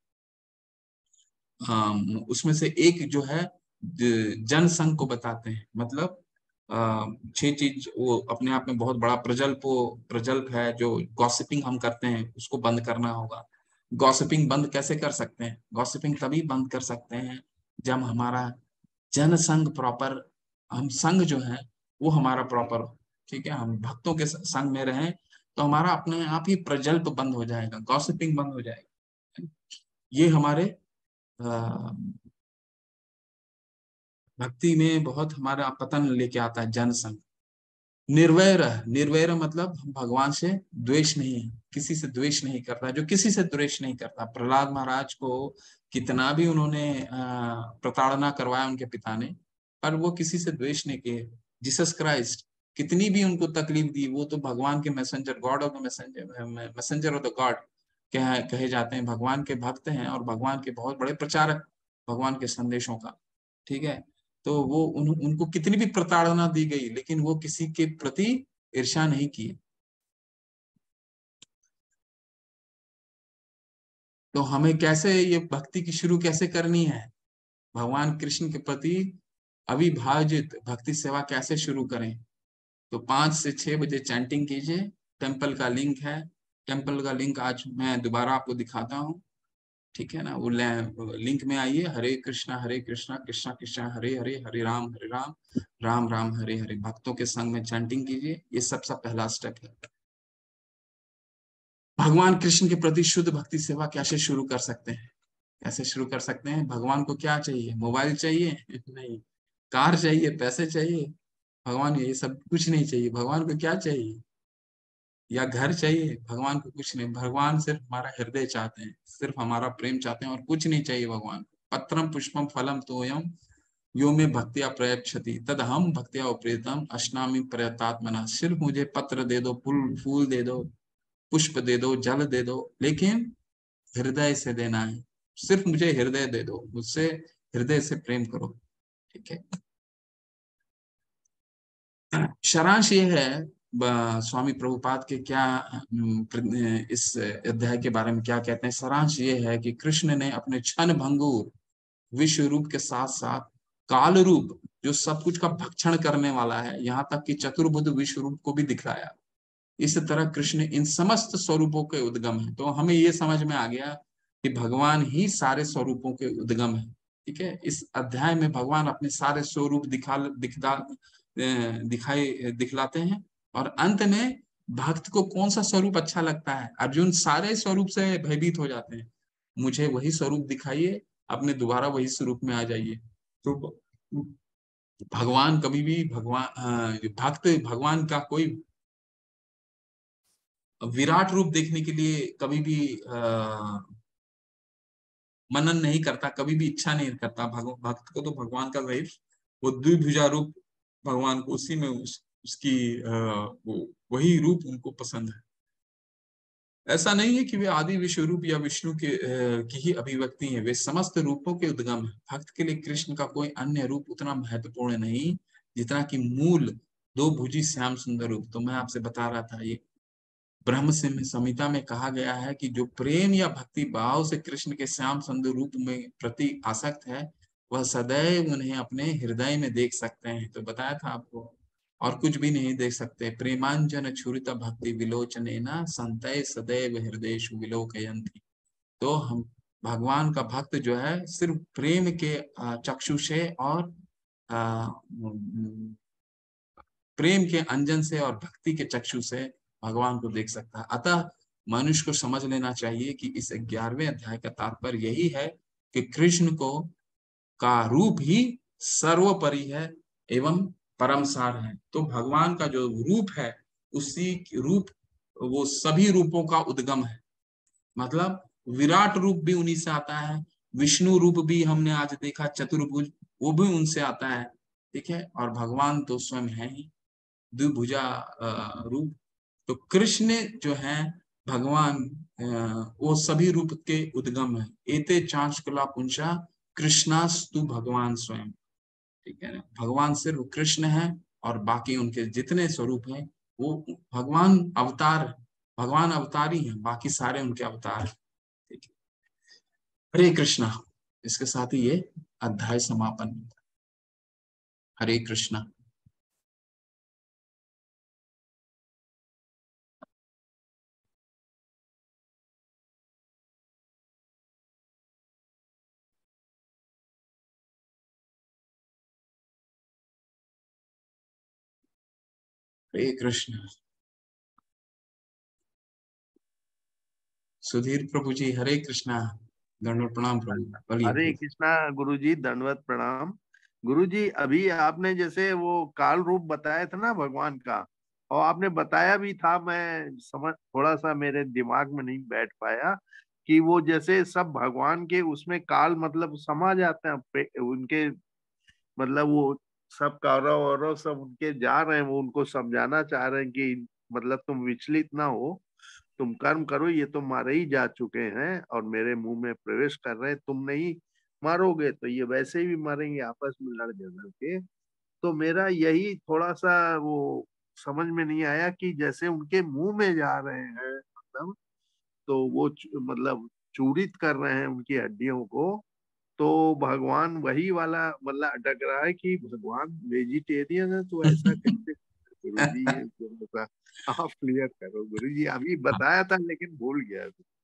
उसमें से एक जो है जनसंघ को बताते हैं। मतलब 6 चीज वो अपने आप में बहुत बड़ा प्रजल्प है। जो गॉसिपिंग हम करते हैं उसको बंद करना होगा। गॉसिपिंग बंद कैसे कर सकते हैं? गॉसिपिंग तभी बंद कर सकते हैं जब हमारा जनसंघ प्रॉपर, हम संघ जो है वो हमारा प्रॉपर हो। ठीक है, हम भक्तों के संग में रहें तो हमारा अपने आप ही प्रजल्प बंद हो जाएगा, गॉसिपिंग बंद हो जाएगा। ये हमारे भक्ति में बहुत हमारा पतन लेके आता है जनसंग। निर्वैर, निर्वैर मतलब हम भगवान से द्वेष नहीं है, किसी से द्वेष नहीं करता। जो किसी से द्वेष नहीं करता, प्रहलाद महाराज को कितना भी उन्होंने प्रताड़ना करवाया उनके पिता ने, पर वो किसी से द्वेष नहीं किए। जीसस क्राइस्ट कितनी भी उनको तकलीफ दी, वो तो भगवान के messenger, God of the messenger, messenger of the God कहे जाते हैं, भगवान के भक्त हैं और भगवान के बहुत बड़े प्रचारक, भगवान के संदेशों का। ठीक है, तो वो उनको कितनी भी प्रताड़ना दी गई, लेकिन वो किसी के प्रति ईर्ष्या नहीं की। तो हमें कैसे ये भक्ति की शुरू कैसे करनी है? भगवान कृष्ण के प्रति अविभाजित भक्ति सेवा कैसे शुरू करें? तो 5 से 6 बजे चैंटिंग कीजिए। टेम्पल का लिंक है, टेम्पल का लिंक आज मैं दोबारा आपको दिखाता हूँ। ठीक है ना, वो लिंक में आइए, हरे कृष्णा कृष्णा कृष्णा हरे हरे, हरे राम राम राम हरे हरे, भक्तों के संग में चैंटिंग कीजिए। ये सबसे पहला स्टेप है। भगवान कृष्ण के प्रति शुद्ध भक्ति सेवा कैसे शुरू कर सकते हैं? कैसे शुरू कर सकते हैं? भगवान को क्या चाहिए? मोबाइल चाहिए? नहीं। कार चाहिए? पैसे चाहिए? भगवान ये सब कुछ नहीं चाहिए। भगवान को क्या चाहिए? या घर चाहिए? भगवान को कुछ नहीं। भगवान सिर्फ हमारा हृदय चाहते हैं, सिर्फ हमारा प्रेम चाहते हैं, और कुछ नहीं चाहिए भगवान को। पत्रम पुष्पम फलम तोयम यो में भक्तिया प्रयच्छति तद हम भक्तिया उपरीतम अश्नामि प्रयतात्मना। सिर्फ मुझे पत्र दे दो, फूल फूल दे दो, पुष्प दे दो, जल दे दो, लेकिन हृदय से देना है। सिर्फ मुझे हृदय दे दो, मुझसे हृदय से प्रेम करो। ठीक है। सारांश ये है, स्वामी प्रभुपाद के क्या इस अध्याय के बारे में क्या कहते हैं। सारांश ये है कि कृष्ण ने अपने क्षण भंगुर विश्व रूप के साथ साथ काल रूप, जो सब कुछ का भक्षण करने वाला है, यहाँ तक कि चतुर्भुज विश्व रूप को भी दिखलाया। इस तरह कृष्ण इन समस्त स्वरूपों के उद्गम है। तो हमें ये समझ में आ गया कि भगवान ही सारे स्वरूपों के उद्गम है। ठीक है। इस अध्याय में भगवान अपने सारे स्वरूप दिखलाते हैं, और अंत में भक्त को कौन सा स्वरूप अच्छा लगता है? अर्जुन सारे स्वरूप से भयभीत हो जाते हैं, मुझे वही स्वरूप दिखाइए, अपने दोबारा वही स्वरूप में आ जाइए। तो भगवान कभी भी भक्त भगवान का कोई विराट रूप देखने के लिए कभी भी मनन नहीं करता, कभी भी इच्छा नहीं करता। भक्त को तो भगवान का वही वो द्विभुजा रूप, भगवान को उसी में उसकी वही रूप उनको पसंद है। ऐसा नहीं है कि वे आदि विश्व रूप या विष्णु की ही अभिव्यक्ति है, वे समस्त रूपों के उद्गम है। भक्त के लिए कृष्ण का कोई अन्य रूप उतना महत्वपूर्ण नहीं जितना कि मूल दो भुजी श्याम सुंदर रूप। तो मैं आपसे बता रहा था, ये ब्रह्म संहिता में कहा गया है कि जो प्रेम या भक्ति भाव से कृष्ण के श्याम सुंदर रूप में प्रति आसक्त है, वह सदैव उन्हें अपने हृदय में देख सकते हैं। तो बताया था आपको, और कुछ भी नहीं देख सकते। प्रेमांजन छुरित भक्ति विलोचने न संतय सदैव हृदय विलोकयंती। तो हम भगवान का भक्त जो है सिर्फ प्रेम के चक्षु से और आ, प्रेम के अंजन से और भक्ति के चक्षु से भगवान को देख सकता है। अतः मनुष्य को समझ लेना चाहिए कि इस 11वें अध्याय का तात्पर्य यही है कि कृष्ण को का रूप ही सर्वोपरि है एवं परम सार है। तो भगवान का जो रूप है, उसी रूप वो सभी रूपों का उद्गम है। मतलब विराट रूप भी उन्हीं से आता है, विष्णु रूप भी हमने आज देखा चतुर्भुज, वो भी उनसे आता है। ठीक है। और भगवान तो स्वयं है ही द्विभुजा रूप। तो कृष्ण जो है भगवान, वो सभी रूप के उद्गम है। एते चांचकुला पुंसा कृष्णास्तु भगवान स्वयं। ठीक है ना, भगवान सिर्फ कृष्ण है, और बाकी उनके जितने स्वरूप हैं वो भगवान अवतार, भगवान अवतारी हैं, बाकी सारे उनके अवतार हैं। ठीक है। हरे कृष्णा। इसके साथ ही ये अध्याय समापन। हरे कृष्णा। हरे कृष्ण। सुधीर प्रभु जी हरे कृष्णा। दंडवत प्रणाम प्रभु, बोलिए हरे बोलिए। कृष्णा गुरुजी, दंडवत प्रणाम। गुरुजी, अभी आपने जैसे वो काल रूप बताया था ना भगवान का, और आपने बताया भी था, मैं समझ थोड़ा सा मेरे दिमाग में नहीं बैठ पाया कि वो जैसे सब भगवान के उसमें काल मतलब समा जाते हैं उनके, मतलब वो सब कौरव और सब उनके जा रहे हैं, वो उनको समझाना चाह रहे हैं कि मतलब तुम विचलित ना हो, तुम कर्म करो, ये तो मारे ही जा चुके हैं और मेरे मुंह में प्रवेश कर रहे हैं, तुम नहीं मारोगे तो ये वैसे ही भी मरेंगे आपस में लड़ झगड़ के। तो मेरा यही थोड़ा सा वो समझ में नहीं आया कि जैसे उनके मुंह में जा रहे हैं, मतलब तो वो मतलब चूरित कर रहे हैं उनकी हड्डियों को, तो भगवान वही वाला मतलब अटक रहा है कि भगवान वेजिटेरियन है, तो ऐसा कैसे? गुरु जी ये थोड़ा सा आप क्लियर करो गुरु जी, अभी बताया था लेकिन भूल गया।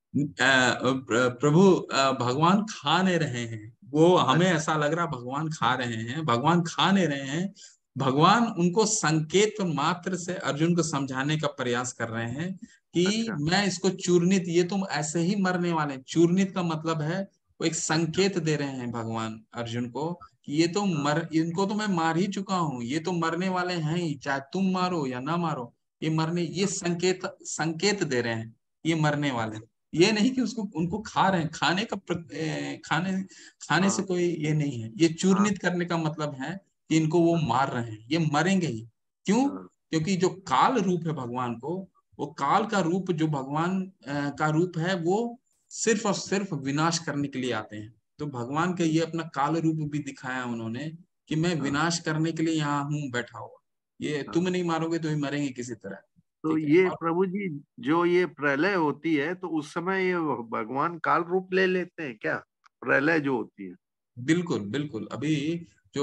प्रभु भगवान खा नहीं रहे हैं, वो हमें अच्छा। ऐसा लग रहा भगवान खा रहे हैं, भगवान खा नहीं रहे हैं। भगवान उनको संकेत मात्र से अर्जुन को समझाने का प्रयास कर रहे हैं कि अच्छा। मैं इसको चूर्णित, ये तुम ऐसे ही मरने वाले हैं। चूर्णित का मतलब है वो एक अच्छा। संकेत दे रहे हैं भगवान अर्जुन को कि ये तो हाँ। मर, इनको तो मैं मार ही चुका हूँ, ये तो मरने वाले हैं ही, चाहे तुम मारो या ना मारो, ये मरने, ये हाँ। संकेत संकेत दे रहे हैं, ये मरने वाले हैं। ये नहीं कि उसको उनको खा रहे हैं, खाने का खाने खाने से हाँ। कोई ये नहीं है। ये हाँ। चूर्णित करने का मतलब है कि इनको वो मार रहे हैं, ये मरेंगे ही। क्यों? हाँ। क्योंकि जो काल रूप है भगवान को, वो काल का रूप जो भगवान का रूप है, वो सिर्फ और सिर्फ विनाश करने के लिए आते हैं। तो भगवान का ये अपना काल रूप भी दिखाया उन्होंने कि मैं हाँ। विनाश करने के लिए यहाँ हूँ बैठा हुआ। ये तुम हाँ। नहीं मारोगे तो ही मरेंगे किसी तरह। तो ठीक है। ये और प्रभु जी, जो ये प्रलय होती है तो उस समय ये भगवान काल रूप ले लेते हैं क्या? प्रलय जो होती है। बिल्कुल बिल्कुल, अभी जो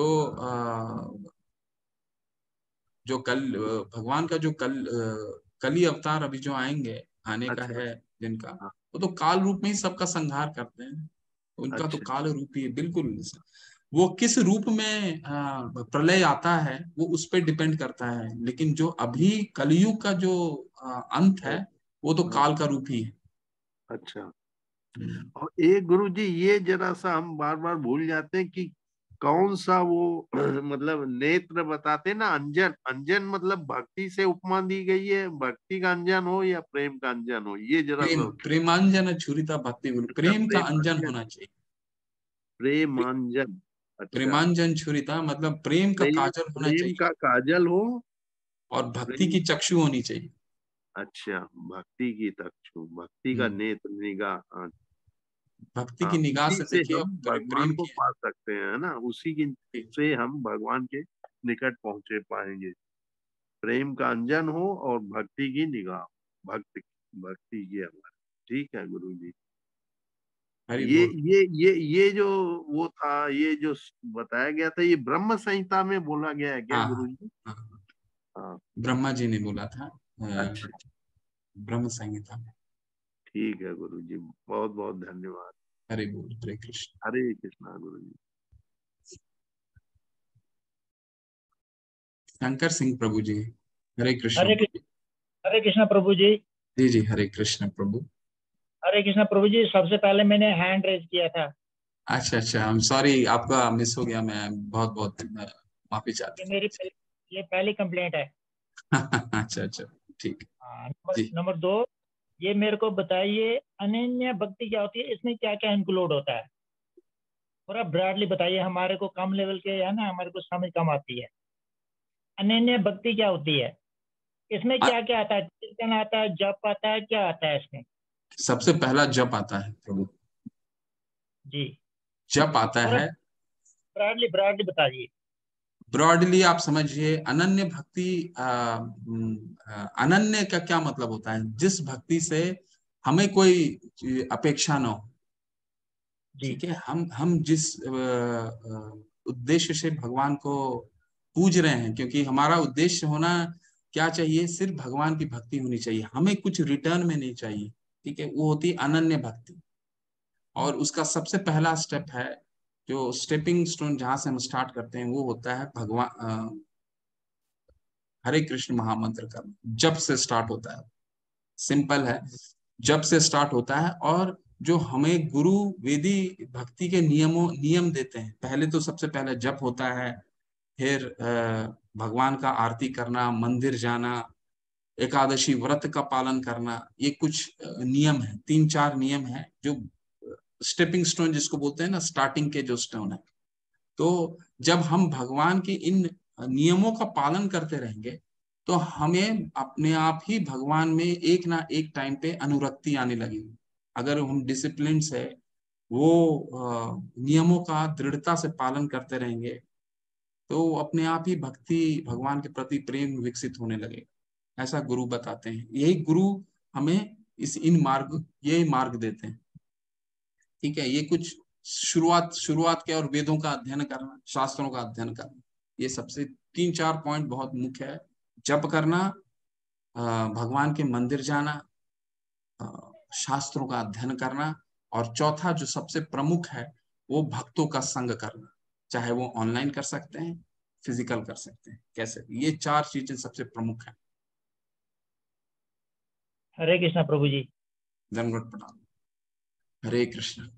जो कल भगवान का जो कली अवतार अभी जो आएंगे, आने का अच्छा। है जिनका, हाँ। वो तो काल रूप में ही सबका संहार करते हैं। उनका तो अच्छा। काल रूप ही है बिल्कुल। वो किस रूप में प्रलय आता है वो उस पर डिपेंड करता है, लेकिन जो अभी कलयुग का जो अंत है, हाँ। वो तो हाँ। काल का रूप ही है। अच्छा। हम्म। और एक गुरु जी, ये जरा सा हम बार बार भूल जाते हैं कि कौन सा वो मतलब नेत्र बताते हैं ना, अंजन। अंजन मतलब भक्ति से उपमा दी गई है, भक्ति का अंजन हो या प्रेम का अंजन हो, ये जरा प्रेम, सा। प्रेमांजन छुरिता भक्ति गुरु, अच्छा, प्रेम का अंजन प्रेमांजन। होना चाहिए। प्रेमांजन। अच्छा। प्रेमांजन छुरिता मतलब प्रेम का प्रेम, काजल होना प्रेम चाहिए का काजल हो। और भक्ति प्रेम। की चक्षु होनी चाहिए। अच्छा, भक्ति की तक्षु, भक्ति का हम्म। नेत्र, निगाह। हाँ। भक्ति हाँ, की निगाह उसी से से देखिए हम आप, भगवान प्रेम को की। पा सकते हैं, है ना? उसी की से हम भगवान के निकट पहुंचे पाएंगे। प्रेम का अंजन हो और भक्ति की निगाह। भक्ति, भक्ति की हमारी। ठीक है गुरु जी। हरि ये बोल। ये जो वो था, ये जो बताया गया था, ये ब्रह्म संहिता में बोला गया है क्या हाँ गुरु हाँ जी? हाँ, हाँ। ब्रह्मा जी ने बोला था अच्छा। ब्रह्म संहिता में। ठीक है गुरु जी, बहुत बहुत धन्यवाद। हरि बोल, हरे कृष्ण। हरे कृष्णा गुरु जी। शंकर सिंह प्रभु जी, हरे कृष्ण हरे प्रभु। हरे कृष्णा प्रभु जी। जी जी, हरे कृष्ण प्रभु। हरे कृष्णा प्रभु जी, सबसे पहले मैंने हैंड रेज किया था। अच्छा अच्छा, आई एम सॉरी, आपका मिस हो गया, मैं बहुत बहुत माफी ये चाहता मेरी ये पहली कंप्लेंट है। हूँ। अच्छा अच्छा, ठीक है। हाँ, नंबर जी नंबर दो, ये मेरे को बताइए अनन्य भक्ति क्या होती है, इसमें क्या क्या इंक्लूड होता है? थोड़ा ब्रॉडली बताइए, हमारे को कम लेवल के है ना, हमारे को समझ कम आती है। अनन्य भक्ति क्या होती है, इसमें आ, क्या क्या आता है? कीर्तन आता है, जप आता है, क्या आता है इसमें? सबसे पहला जप आता है प्रभु, जी, जप आता थोड़ा है। ब्रॉडली ब्रॉडली बताइए। ब्रॉडली आप समझिए, अनन्य भक्ति अनन्य का क्या मतलब होता है? जिस भक्ति से हमें कोई अपेक्षा ना हो। जी। ठीक है, हम जिस उद्देश्य से भगवान को पूज रहे हैं, क्योंकि हमारा उद्देश्य होना क्या चाहिए, सिर्फ भगवान की भक्ति होनी चाहिए, हमें कुछ रिटर्न में नहीं चाहिए। ठीक है, वो होती है अनन्य भक्ति। और उसका सबसे पहला स्टेप है, जो स्टेपिंग स्टोन जहां से हम स्टार्ट करते हैं, वो होता है भगवान हरे कृष्ण महामंत्र का जप से स्टार्ट होता है। सिंपल है, जप से स्टार्ट होता है। और जो हमें गुरु वेदी भक्ति के नियम देते हैं, पहले तो सबसे पहले जप होता है, फिर भगवान का आरती करना, मंदिर जाना, एकादशी व्रत का पालन करना, ये कुछ नियम है, 3-4 नियम है जो स्टेपिंग स्टोन जिसको बोलते हैं ना, स्टार्टिंग के जो स्टोन है। तो जब हम भगवान के इन नियमों का पालन करते रहेंगे, तो हमें अपने आप ही भगवान में एक ना एक टाइम पे अनुरक्ति आने लगेगी। अगर हम डिसिप्लिन से वो नियमों का दृढ़ता से पालन करते रहेंगे, तो अपने आप ही भक्ति, भगवान के प्रति प्रेम विकसित होने लगेगा। ऐसा गुरु बताते हैं, यही गुरु हमें इस इन मार्ग ये मार्ग देते हैं। ठीक है, ये कुछ शुरुआत शुरुआत के, और वेदों का अध्ययन करना, शास्त्रों का अध्ययन करना, ये सबसे 3-4 पॉइंट बहुत मुख्य है। जप करना, भगवान के मंदिर जाना, शास्त्रों का अध्ययन करना, और चौथा जो सबसे प्रमुख है वो भक्तों का संग करना, चाहे वो ऑनलाइन कर सकते हैं, फिजिकल कर सकते हैं, कैसे भी। ये 4 चीजें सबसे प्रमुख है। हरे कृष्णा प्रभु जी। दंडवत प्रणाम। हरे कृष्ण।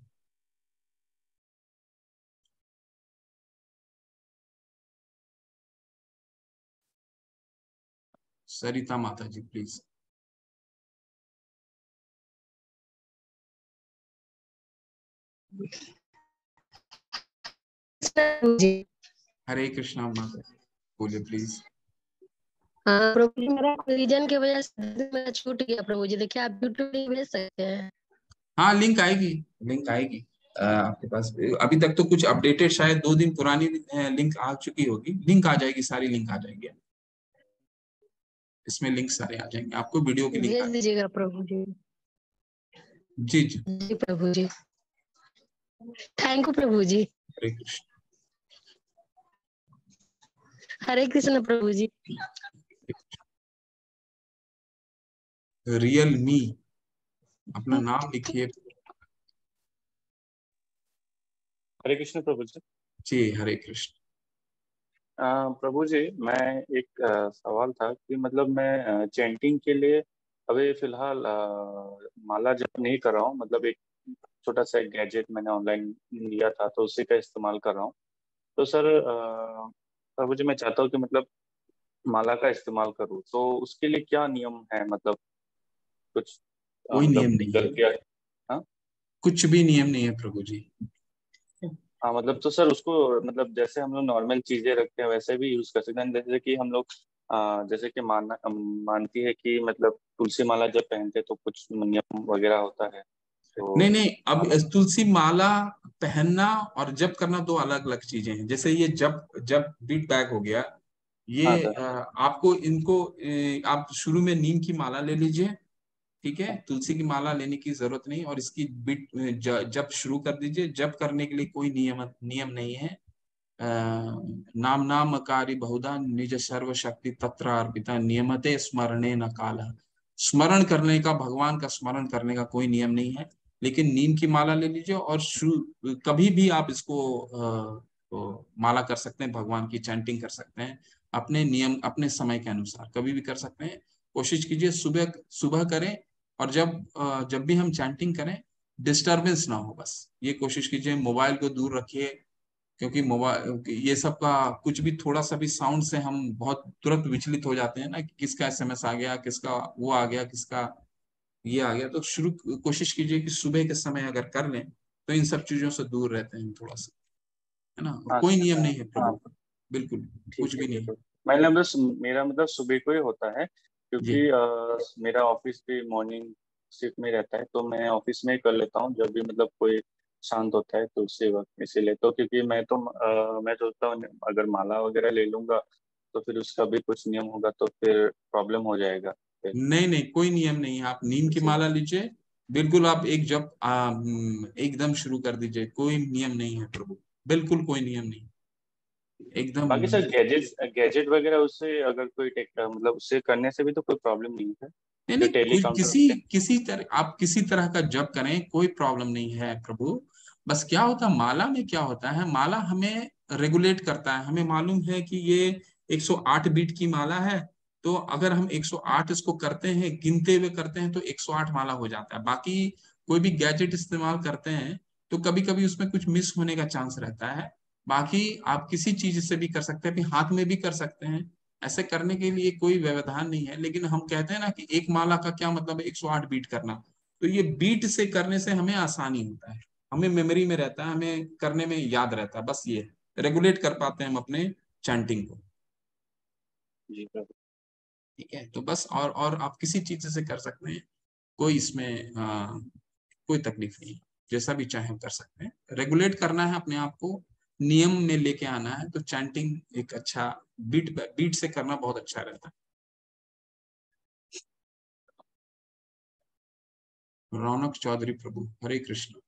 सरिता माता जी प्लीज। जी। हरे कृष्णा माता जी, बोलिए प्लीज। हाँ प्रभु जी, मेरा कोलिजन की वजह से मेरा छूट गया प्रभु जी, देखिए आप यूट्यूब पे भेज सकते हैं। हाँ लिंक आएगी, लिंक आएगी आपके पास। अभी तक तो कुछ अपडेटेड, शायद 2 दिन पुरानी लिंक आ चुकी होगी। लिंक आ जाएगी, सारी लिंक आ जाएगी, इसमें लिंक सारे आ जाएंगे आपको, वीडियो की लिंक आ भेज दीजिएगा प्रभु जी। जी जी। जी प्रभु जी, थैंक यू प्रभु जी। हरे कृष्ण। हरे कृष्ण प्रभु जी। रियल मी, अपना नाम लिखिए। हरे कृष्ण प्रभु जी। जी हरे कृष्ण। प्रभु जी, मैं एक सवाल था कि मतलब मैं चैंटिंग के लिए अभी फिलहाल माला जप नहीं कर रहा हूँ। मतलब एक छोटा सा एक गैजेट मैंने ऑनलाइन लिया था, तो उसी का इस्तेमाल कर रहा हूँ। तो सर प्रभु जी, मैं चाहता हूँ कि मतलब माला का इस्तेमाल करूँ, तो उसके लिए क्या नियम है? मतलब कुछ कोई नियम मतलब नहीं है, गलतियाँ? हाँ। कुछ भी नियम नहीं है प्रभु जी। हाँ मतलब तो सर उसको मतलब जैसे हम लोग नॉर्मल चीजें रखते हैं वैसे भी यूज कर सकते हैं। जैसे कि हम लोग जैसे कि मानती है कि मतलब तुलसी माला जब पहनते हैं तो कुछ नियम वगैरह होता है, नहीं तो नहीं, अब हाँ। तुलसी माला पहनना और जप करना 2 अलग अलग चीजें हैं। जैसे ये जप जब बीट बैग हो गया, हाँ ये सर। आपको इनको आप शुरू में नीम की माला ले लीजिए, ठीक है। तुलसी की माला लेने की जरूरत नहीं, और इसकी बीट जप शुरू कर दीजिए। जप करने के लिए कोई नियम नहीं है। नाम नामकारी बहुधा निज सर्व शक्ति तत्र अर्पिता नियमते स्मरणे न काल। स्मरण करने का, भगवान का स्मरण करने का कोई नियम नहीं है। लेकिन नीम की माला ले लीजिए, और कभी भी आप इसको माला कर सकते हैं, भगवान की चैंटिंग कर सकते हैं अपने नियम, अपने समय के अनुसार कभी भी कर सकते हैं। कोशिश कीजिए सुबह सुबह करें, और जब भी हम चैंटिंग करें डिस्टरबेंस ना हो, बस ये कोशिश कीजिए। मोबाइल को दूर रखिए, क्योंकि मोबाइल ये सब का कुछ भी थोड़ा सा भी साउंड से हम बहुत तुरंत विचलित हो जाते हैं ना, कि किसका एसएमएस आ गया, किसका वो आ गया, किसका ये आ गया। तो शुरू कोशिश कीजिए कि सुबह के समय अगर कर लें तो इन सब चीजों से दूर रहते हैं थोड़ा सा, है ना। और हाँ कोई नियम नहीं है हाँ। प्रभु, बिल्कुल ठीक कुछ है भी ठीक नहीं। है। मतलब बस मेरा मतलब सुबह को ही होता है, जी क्योंकि मेरा ऑफिस भी मॉर्निंग शिफ्ट में रहता है, तो मैं ऑफिस में ही कर लेता हूँ जब भी मतलब कोई शांत होता है तो उसी वक्त। इसीलिए तो क्योंकि मैं सोचता हूँ अगर माला वगैरह ले लूंगा तो फिर उसका भी कुछ नियम होगा तो फिर प्रॉब्लम हो जाएगा फिर। नहीं नहीं, कोई नियम नहीं है। आप नीम की माला इसीलिए लीजिए, बिल्कुल आप एक जब एकदम शुरू कर दीजिए। कोई नियम नहीं है प्रभु, बिल्कुल कोई नियम नहीं, एकदम। बाकी सर गैजेट वगैरह उससे अगर कोई मतलब उससे करने से भी तो कोई प्रॉब्लम नहीं है? नहीं जो नहीं, टेली कोई काउंटर किसी होते हैं। किसी तरह आप किसी तरह का जप करें, कोई प्रॉब्लम नहीं है प्रभु। बस क्या होता है माला में, क्या होता है, माला हमें रेगुलेट करता है। हमें मालूम है कि ये 108 बीट की माला है, तो अगर हम 108 इसको करते हैं, गिनते हुए करते हैं, तो 108 माला हो जाता है। बाकी कोई भी गैजेट इस्तेमाल करते हैं तो कभी कभी उसमें कुछ मिस होने का चांस रहता है। बाकी आप किसी चीज से भी कर सकते हैं, अपने हाथ में भी कर सकते हैं। ऐसे करने के लिए कोई व्यवधान नहीं है। लेकिन हम कहते हैं ना कि एक माला का क्या मतलब है 108 बीट करना। तो ये बीट से करने से हमें आसानी होता है, हमें मेमोरी में रहता है, हमें करने में याद रहता है। बस ये रेगुलेट कर पाते हैं हम अपने चैंटिंग को। जी सर। ठीक है, तो बस और आप किसी चीज से कर सकते हैं, कोई इसमें कोई तकलीफ नहीं है। जैसा भी चाहे कर सकते हैं। रेगुलेट करना है अपने आप को, नियम में लेके आना है, तो चैंटिंग एक अच्छा बीट बीट से करना बहुत अच्छा रहता है। रौनक चौधरी प्रभु, हरे कृष्ण।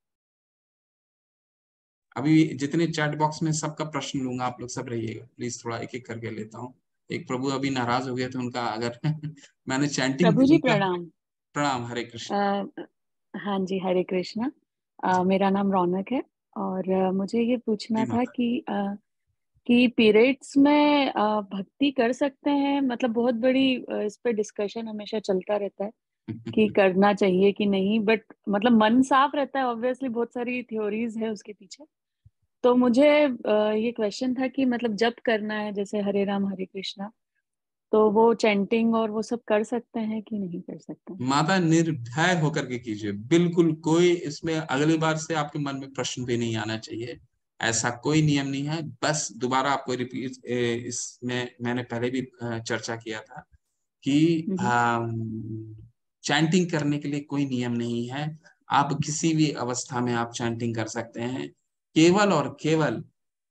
अभी जितने चैट बॉक्स में सबका प्रश्न लूंगा, आप लोग सब रहिएगा प्लीज, थोड़ा एक एक करके लेता हूँ। एक प्रभु अभी नाराज हो गए थे, उनका अगर मैंने चैंटिंग प्रभु जी उनका। प्रणाम। प्रणाम, हरे कृष्ण। हाँ जी, हरे कृष्णा। मेरा नाम रौनक है और मुझे ये पूछना जी था माता। कि पीरियड्स में भक्ति कर सकते हैं, मतलब बहुत बड़ी इस पे डिस्कशन हमेशा चलता रहता है कि करना चाहिए कि नहीं, बट मतलब मन साफ रहता है, ऑब्वियसली बहुत सारी थ्योरीज है उसके पीछे। तो मुझे ये क्वेश्चन था कि मतलब जब करना है जैसे हरे राम हरे कृष्णा, तो वो चैंटिंग और वो सब कर सकते हैं कि नहीं कर सकते हैं? माता निर्भय होकर के कीजिए, बिल्कुल कोई इसमें अगली बार से आपके मन में प्रश्न भी नहीं आना चाहिए। ऐसा कोई नियम नहीं है। बस दोबारा आपको रिपीट, इसमें मैंने पहले भी चर्चा किया था कि हम्म। चैंटिंग करने के लिए कोई नियम नहीं है। आप किसी भी अवस्था में आप चैंटिंग कर सकते हैं। केवल और केवल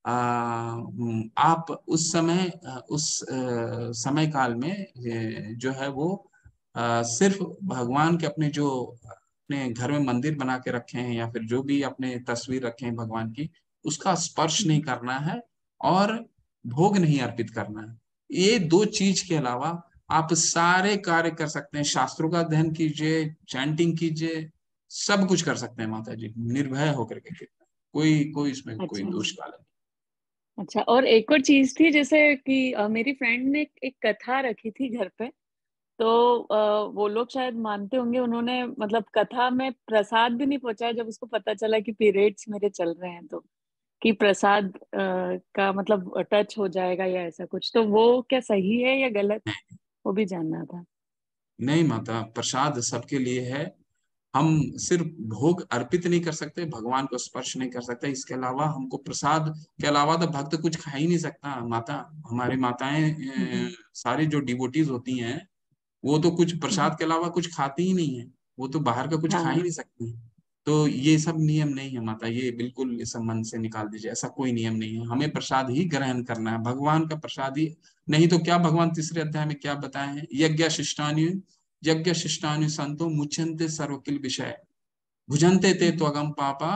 आप उस समय उस समय काल में जो है वो सिर्फ भगवान के अपने जो अपने घर में मंदिर बना के रखे हैं या फिर जो भी अपने तस्वीर रखे हैं भगवान की, उसका स्पर्श नहीं करना है और भोग नहीं अर्पित करना है। ये दो चीज के अलावा आप सारे कार्य कर सकते हैं। शास्त्रों का अध्ययन कीजिए, चैंटिंग कीजिए, सब कुछ कर सकते हैं माता जी, निर्भय होकर के। कोई कोई इसमें कोई अच्छा दोष काल नहीं। अच्छा। और एक और चीज थी, जैसे कि मेरी फ्रेंड ने एक कथा रखी थी घर पे। तो वो लोग शायद मानते होंगे, उन्होंने मतलब कथा में प्रसाद भी नहीं पहुंचाया जब उसको पता चला कि पीरियड्स मेरे चल रहे हैं, तो कि प्रसाद का मतलब टच हो जाएगा या ऐसा कुछ। तो वो क्या सही है या गलत, वो भी जानना था। नहीं माता, प्रसाद सबके लिए है। हम सिर्फ भोग अर्पित नहीं कर सकते, भगवान को स्पर्श नहीं कर सकते। इसके अलावा हमको प्रसाद के अलावा तो भक्त कुछ खा ही नहीं सकता माता। हमारी माताएं हम्म। सारी जो डिवोटीज होती हैं, वो तो कुछ हम्म। प्रसाद के अलावा कुछ खाती ही नहीं है। वो तो बाहर का कुछ खा ही हाँ। नहीं सकती। तो ये सब नियम नहीं है माता, ये बिल्कुल इस मन से निकाल दीजिए। ऐसा कोई नियम नहीं है, हमें प्रसाद ही ग्रहण करना है, भगवान का प्रसाद ही। नहीं तो क्या भगवान तीसरे अध्याय में क्या बताए हैं? यज्ञ शिष्टानि संतो मुच्यन्ते सर्वकिल विषय भुजन्ते ते हम्म। त्वगम पापा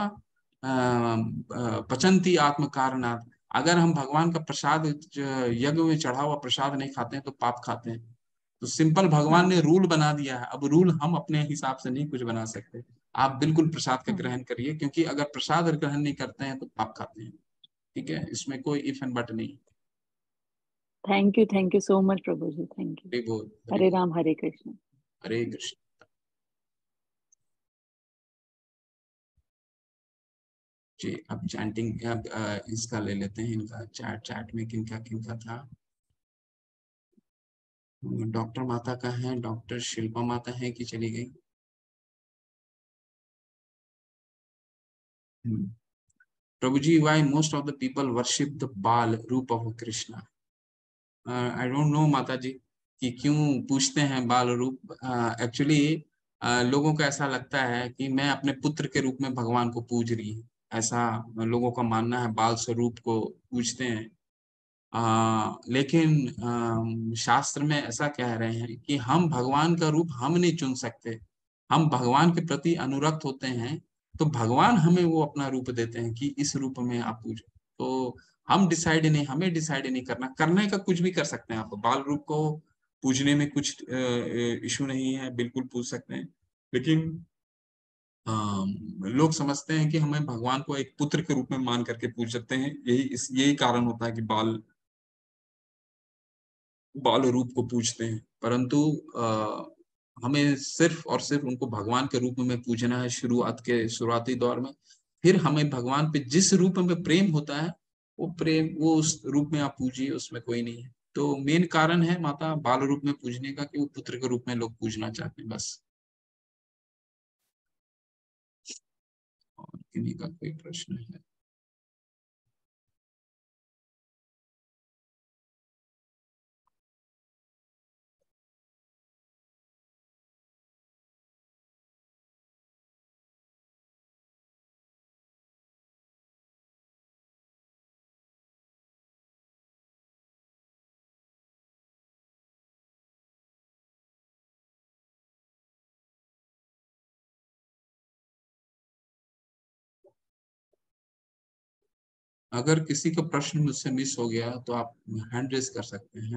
पचंती आत्म कारणात्। अगर हम भगवान का प्रसाद यज्ञ में चढ़ा हुआ प्रसाद नहीं खाते हैं तो पाप खाते हैं। तो सिंपल भगवान ने हाँ। रूल बना दिया है, अब रूल हम अपने हिसाब से नहीं कुछ बना सकते। आप बिल्कुल प्रसाद का हाँ। ग्रहण करिए, क्योंकि अगर प्रसाद ग्रहण नहीं करते हैं तो पाप खाते हैं। ठीक है, इसमें कोई इफ एंड बट नहीं। थैंक यू सो मच प्रभु जी, थैंक यू। हरि बोल, हरि हरे बोल। राम हरे कृष्ण। हरे कृष्ण। जी, अब चैंटिंग अब इसका ले लेते हैं, इनका चैट चैट में किनका किनका था। डॉक्टर माता का है, डॉक्टर शिल्पा माता है कि चली गई? प्रभु जी, why most of the people worship the bal roop of Krishna? I don't know माता जी कि क्यों पूछते हैं बाल रूप। एक्चुअली लोगों को ऐसा लगता है कि मैं अपने पुत्र के रूप में भगवान को पूज रही हूँ, ऐसा लोगों का मानना है, बाल स्वरूप को पूजते हैं। लेकिन शास्त्र में ऐसा कह रहे हैं कि हम भगवान का रूप हम नहीं चुन सकते। हम भगवान के प्रति अनुरक्त होते हैं, तो भगवान हमें वो अपना रूप देते हैं कि इस रूप में आप पूजो। तो हम डिसाइड नहीं, हमें डिसाइड नहीं करना, करने का कुछ भी कर सकते हैं। आप बाल रूप को पूजने में कुछ इशू नहीं है, बिल्कुल पूज सकते हैं। लेकिन लोग समझते हैं कि हमें भगवान को एक पुत्र के रूप में मान करके पूज सकते हैं, यही कारण होता है कि बाल बाल रूप को पूजते हैं। परंतु हमें सिर्फ और सिर्फ उनको भगवान के रूप में पूजना है शुरुआती दौर में। फिर हमें भगवान पे जिस रूप में प्रेम होता है, वो प्रेम वो उस रूप में आप पूजिए, उसमें कोई नहीं है। तो मेन कारण है माता बाल रूप में पूजने का कि वो पुत्र के रूप में लोग पूजना चाहते हैं, बस। और किन्हीं का कोई प्रश्न है? अगर किसी का प्रश्न मुझसे मिस हो गया तो आप हैंड रेज कर सकते हैं।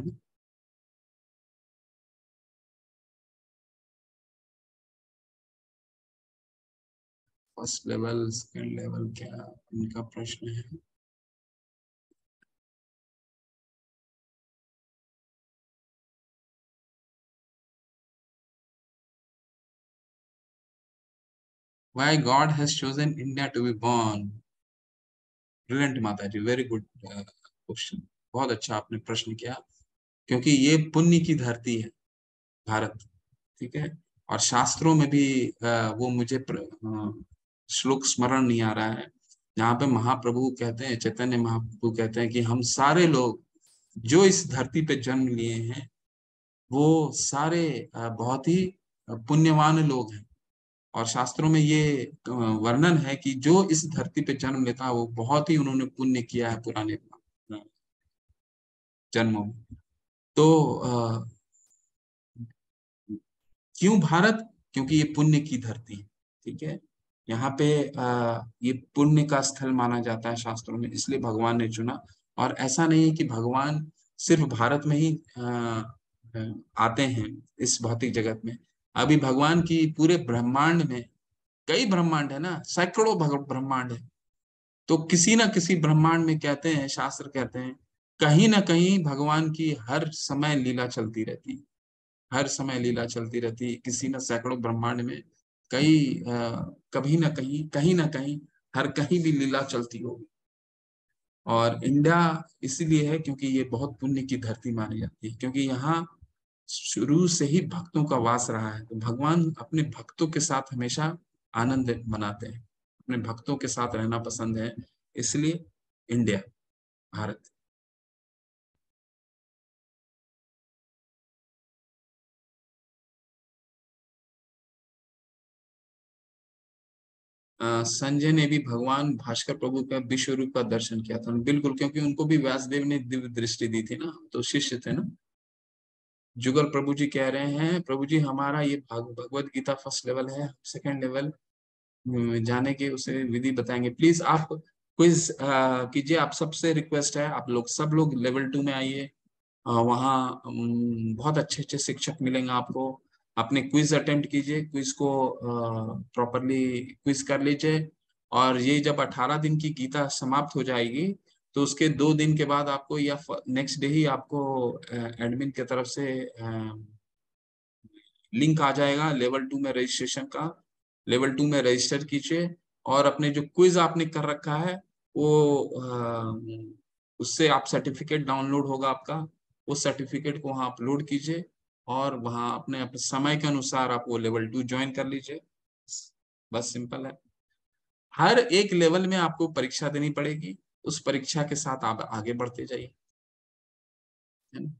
फर्स्ट लेवल सेकंड लेवल क्या इनका प्रश्न है? Why God has chosen India to be born? Brilliant माता जी, वेरी गुड क्वेश्चन, बहुत अच्छा आपने प्रश्न किया। क्योंकि ये पुण्य की धरती है भारत, ठीक है। और शास्त्रों में भी वो मुझे श्लोक स्मरण नहीं आ रहा है, जहाँ पे महाप्रभु कहते हैं, चैतन्य महाप्रभु कहते हैं कि हम सारे लोग जो इस धरती पे जन्म लिए हैं वो सारे बहुत ही पुण्यवान लोग हैं। और शास्त्रों में ये वर्णन है कि जो इस धरती पे जन्म लेता है वो बहुत ही उन्होंने पुण्य किया है पुराने जन्मों में। तो क्यों भारत? क्योंकि ये पुण्य की धरती है, ठीक है। यहाँ पे ये पुण्य का स्थल माना जाता है शास्त्रों में, इसलिए भगवान ने चुना। और ऐसा नहीं है कि भगवान सिर्फ भारत में ही आते हैं इस भौतिक जगत में। अभी भगवान की पूरे ब्रह्मांड में कई ब्रह्मांड है ना, सैकड़ों ब्रह्मांड है। तो किसी ना किसी ब्रह्मांड में कहते हैं, शास्त्र कहते हैं, कहीं ना कहीं भगवान की हर समय लीला चलती रहती है, हर समय लीला चलती रहती है। किसी न सैकड़ों ब्रह्मांड में कई कभी ना कहीं ना कहीं हर कहीं भी लीला चलती होगी। और इंडिया इसीलिए है क्योंकि ये बहुत पुण्य की धरती मानी जाती है, क्योंकि यहाँ शुरू से ही भक्तों का वास रहा है। तो भगवान अपने भक्तों के साथ हमेशा आनंद मनाते हैं, अपने भक्तों के साथ रहना पसंद है, इसलिए इंडिया, भारत। संजय ने भी भगवान भास्कर प्रभु का विश्व रूप का दर्शन किया था। बिल्कुल, क्योंकि उनको भी व्यासदेव ने दिव्य दृष्टि दी थी ना, तो शिष्य थे ना। जुगल प्रभु जी कह रहे हैं, प्रभु जी हमारा ये भगवत गीता फर्स्ट लेवल है, सेकंड लेवल जाने के उसे विधि बताएंगे। प्लीज आप क्विज कीजिए, आप सबसे रिक्वेस्ट है, आप लोग सब लोग लेवल 2 में आइए। वहाँ बहुत अच्छे अच्छे शिक्षक मिलेंगे आपको। अपने क्विज अटेम्प्ट कीजिए, क्विज को प्रॉपरली क्विज कर लीजिए। और ये जब 18 दिन की गीता समाप्त हो जाएगी तो उसके 2 दिन के बाद आपको या नेक्स्ट डे ही आपको एडमिन की तरफ से लिंक आ जाएगा लेवल 2 में रजिस्ट्रेशन का। लेवल 2 में रजिस्टर कीजिए और अपने जो क्विज आपने कर रखा है वो उससे आप सर्टिफिकेट डाउनलोड होगा आपका, उस सर्टिफिकेट को वहाँ अपलोड कीजिए और वहाँ अपने अपने समय के अनुसार आप वो लेवल 2 ज्वाइन कर लीजिए। बस सिंपल है। हर एक लेवल में आपको परीक्षा देनी पड़ेगी, उस परीक्षा के साथ आप आगे बढ़ते जाइए, है ना।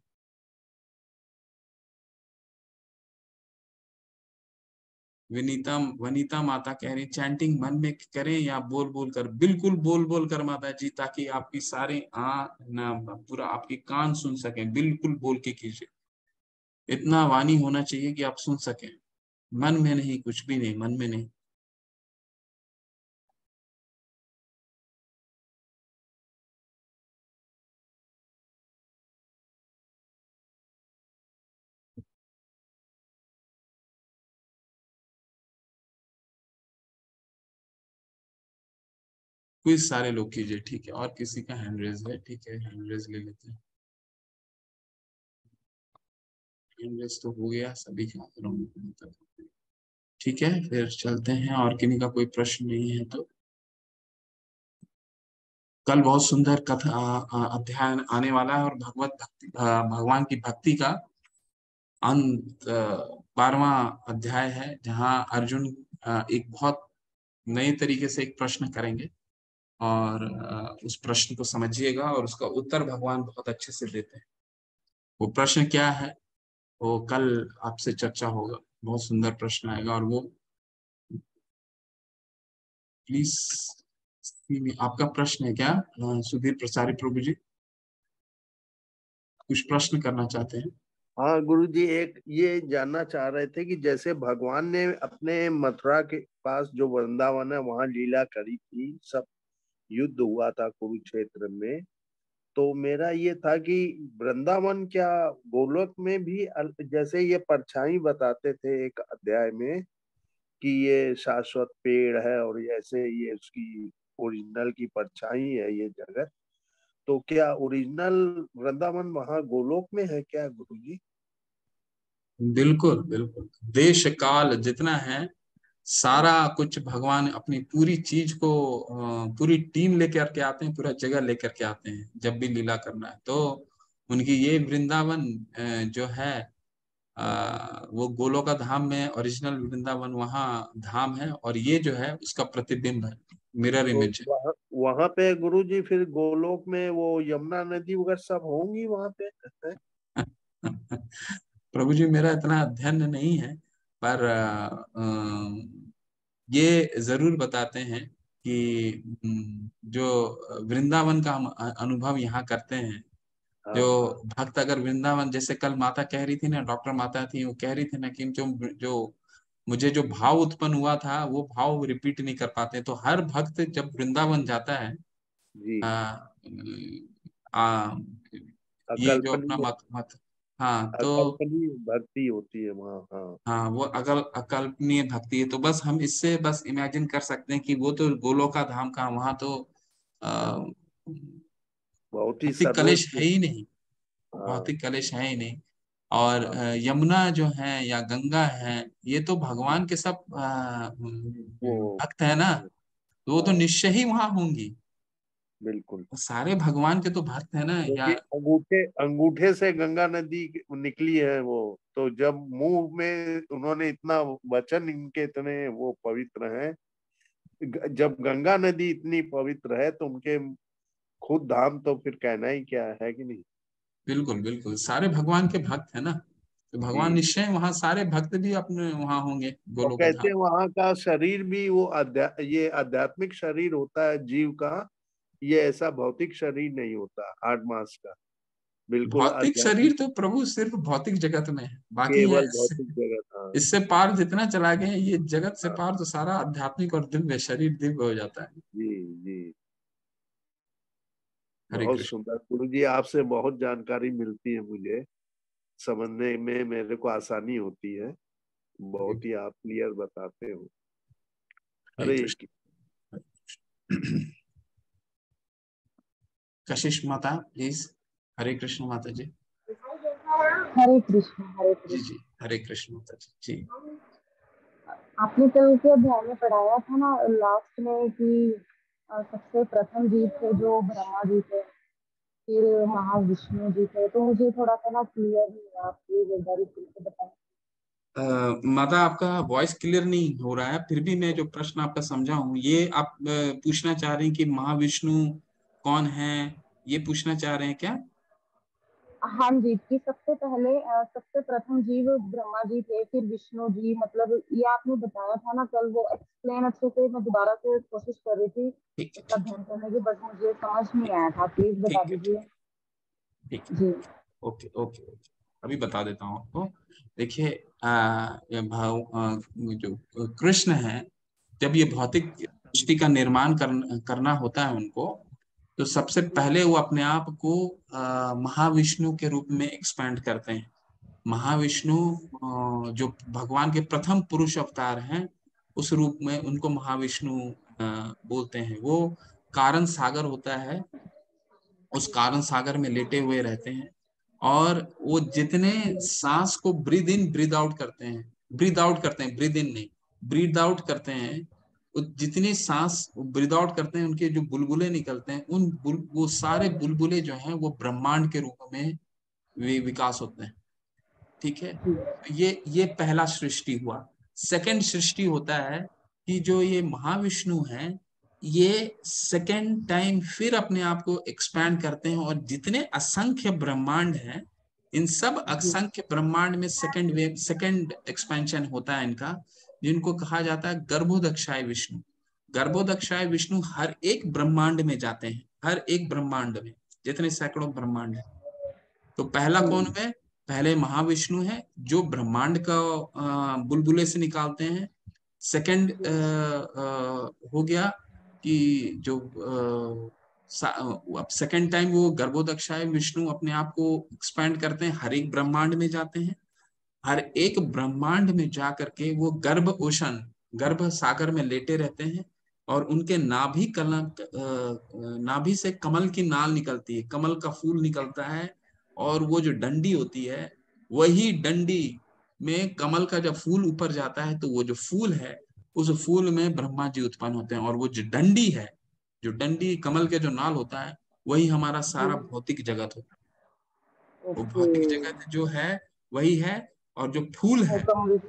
वनीता माता कह रही चैंटिंग मन में करें या बोल बोल कर? बिल्कुल बोल बोल कर माता जी, ताकि आपकी सारे ना पूरा आपके कान सुन सकें। बिल्कुल बोल के कीजिए, इतना वाणी होना चाहिए कि आप सुन सकें, मन में नहीं, कुछ भी नहीं, मन में नहीं। क्विज सारे लोग कीजिए, ठीक है। और किसी का हैंड रेज है? ठीक है, हैंड रेज ले लेते हैं। हैंड रेज तो हो गया सभी का, ठीक है। फिर चलते हैं, और किन्हीं का कोई प्रश्न नहीं है तो कल बहुत सुंदर कथा अध्याय आने वाला है, और भगवत भक्ति भगवान की भक्ति का अंत 12वां अध्याय है, जहाँ अर्जुन एक बहुत नए तरीके से एक प्रश्न करेंगे और उस प्रश्न को समझिएगा और उसका उत्तर भगवान बहुत अच्छे से देते हैं। वो प्रश्न क्या है वो कल आपसे चर्चा होगा, बहुत सुंदर प्रश्न आएगा। और वो प्लीज, आपका प्रश्न है क्या सुधीर प्रसारी प्रभु जी? कुछ प्रश्न करना चाहते हैं? हाँ गुरुजी, एक ये जानना चाह रहे थे कि जैसे भगवान ने अपने मथुरा के पास जो वृंदावन है वहां लीला करी थी, सब युद्ध हुआ था कुरुक्षेत्र में, तो मेरा ये था कि वृंदावन क्या गोलोक में भी जैसे ये परछाई बताते थे एक अध्याय में कि ये शाश्वत पेड़ है और ऐसे ये उसकी ओरिजिनल की परछाई है ये जगह, तो क्या ओरिजिनल वृंदावन वहां गोलोक में है क्या गुरुजी? बिल्कुल बिल्कुल, देश काल जितना है सारा कुछ भगवान अपनी पूरी चीज को पूरी टीम लेकर के आते हैं, पूरा जगह लेकर के आते हैं जब भी लीला करना है। तो उनकी ये वृंदावन जो है वो गोलोका धाम में ओरिजिनल वृंदावन वहाँ धाम है, और ये जो है उसका प्रतिबिंब है, मिरर तो इमेज वहां वहां पे गुरुजी फिर गोलोक में वो यमुना नदी वगैरह सब होंगी वहां पे है? है। प्रभु जी, मेरा इतना अध्ययन नहीं है, पर ये जरूर बताते हैं कि जो वृंदावन का हम अनुभव यहाँ करते हैं, हाँ जो हाँ भक्त अगर वृंदावन, जैसे कल माता कह रही थी ना, डॉक्टर माता थी, वो कह रही थी ना कि जो जो मुझे जो भाव उत्पन्न हुआ था वो भाव रिपीट नहीं कर पाते। तो हर भक्त जब वृंदावन जाता है, जी। आ, आ, ये जो अपना अकल्पनीय मत हाँ तो अकल्पनीय भक्ति होती है वहाँ। हाँ हाँ, वो अकल्पनीय भक्ति है। तो बस हम इससे बस इमेजिन कर सकते हैं कि वो तो गोलोका धाम का, वहां तो आ, बहुत ही भौतिक कलेश सर्वोच्च। है ही नहीं, हाँ भौतिक कलेश है ही नहीं। और हाँ यमुना जो है या गंगा है, ये तो भगवान के सब वो भक्त है ना, तो वो तो हाँ निश्चय ही वहां होंगी। बिल्कुल, सारे भगवान के तो भक्त है ना या। क्योंकि अंगूठे अंगूठे से गंगा नदी निकली है वो, तो जब मुंह में उन्होंने इतना वचन, इनके इतने वो पवित्र हैं, जब गंगा नदी इतनी पवित्र है तो उनके खुद धाम तो फिर कहना ही क्या है कि नहीं? बिल्कुल बिल्कुल, सारे भगवान के भक्त है ना, तो भगवान जी। निश्चय वहां, सारे भक्त भी अपने वहां होंगे और गोलोक कहते धाम। हैं वहां का शरीर भी वो ये आध्यात्मिक शरीर होता है जीव का, ये ऐसा भौतिक शरीर नहीं होता 8 मास का, बिल्कुल भौतिक आध्यात्मिक, शरीर तो प्रभु सिर्फ भौतिक जगत में है, बाकी है केवल भौतिक जगत। हाँ इससे पार जितना चला गए हैं, ये जगत से हाँ, पार तो सारा आध्यात्मिक और दिव्य शरीर दिव्य हो जाता है। जी जी। हरे बहुत कृष्ण। सुंदर गुरु जी, आपसे बहुत जानकारी मिलती है मुझे, समझने में मेरे को आसानी होती है, हरे बहुत ही आप क्लियर बताते हो। हरे हरे कृष्ण। हरे कृष्ण। कशिश माता प्लीज। हरे कृष्ण माता जी। हरे कृष्ण हरे जी कृष्ण। जी, हरे कृष्ण माता जी जी। आपने कल के अध्याय में पढ़ाया था ना लास्ट में कि सबसे प्रथम जीव थे जो ब्रह्मा जी थे, फिर महाविष्णु जी थे। तो मुझे थोड़ा सा ना क्लियर नहीं हुआ, आप प्लीज एक बार फिर से बताएं। माता आपका वॉइस क्लियर नहीं हो रहा है, फिर भी मैं जो प्रश्न आपका समझा हूँ, ये आप पूछना चाह रहे हैं कि महाविष्णु कौन है, ये पूछना चाह रहे हैं क्या? हाँ जी, कि सबसे पहले सबसे प्रथम जीव ब्रह्मा जी थे, फिर विष्णु जी, मतलब ये आपने बताया था ना कल, वो एक्सप्लेन अच्छे से मैं दोबारा से कोशिश कर रही थी ठीक है उसका ठीक है ध्यान करने की, बट मुझे समझ नहीं आया था, प्लीज बता ठीक है ठीक दीजिए। है ठीक है। जी। ओके ओके ओके, अभी बता देता हूँ आपको। देखिए, ये जो कृष्ण है, जब ये भौतिक सृष्टि का निर्माण करना होता है उनको, तो सबसे पहले वो अपने आप को महाविष्णु के रूप में एक्सपैंड करते हैं। महाविष्णु जो भगवान के प्रथम पुरुष अवतार हैं, उस रूप में उनको महाविष्णु बोलते हैं। वो कारण सागर होता है, उस कारण सागर में लेटे हुए रहते हैं, और वो जितने सांस को ब्रीद इन ब्रीद आउट करते हैं, ब्रीद आउट करते हैं, ब्रीद इन नहीं, ब्रीद आउट करते हैं, वो जितनी सांस ब्रीद आउट करते हैं, उनके जो बुलबुले निकलते हैं, वो सारे बुलबुले जो हैं वो ब्रह्मांड के रूप में विकास होते हैं। ठीक है, तो ये पहला सृष्टि हुआ। सेकंड सृष्टि होता है कि जो ये महाविष्णु है, ये सेकंड टाइम फिर अपने आप को एक्सपैंड करते हैं, और जितने असंख्य ब्रह्मांड हैं, इन सब असंख्य ब्रह्मांड में सेकंड वेव, सेकंड एक्सपेंशन होता है इनका, जिनको कहा जाता है गर्भोदक्षाय विष्णु। गर्भोदक्षाय विष्णु हर एक ब्रह्मांड में जाते हैं, हर एक ब्रह्मांड में, जितने सैकड़ों ब्रह्मांड है। तो पहला कौन है? पहले महाविष्णु है, जो ब्रह्मांड का बुलबुले से निकालते हैं। सेकंड हो गया कि जो अब सेकंड टाइम वो गर्भोदक्षाय विष्णु अपने आप को एक्सपैंड करते हैं, हर एक ब्रह्मांड में जाते हैं। हर एक ब्रह्मांड में जा करके वो गर्भ ओशन, गर्भ सागर में लेटे रहते हैं और उनके नाभि से कमल की नाल निकलती है, कमल का फूल निकलता है, और वो जो डंडी होती है, वही डंडी में कमल का जब फूल ऊपर जाता है तो वो जो फूल है, उस फूल में ब्रह्मा जी उत्पन्न होते हैं। और वो जो डंडी है, जो डंडी कमल के जो नाल होता है, वही हमारा सारा भौतिक जगत होता है। वो भौतिक जगत जो है वही है, और जो फूल है,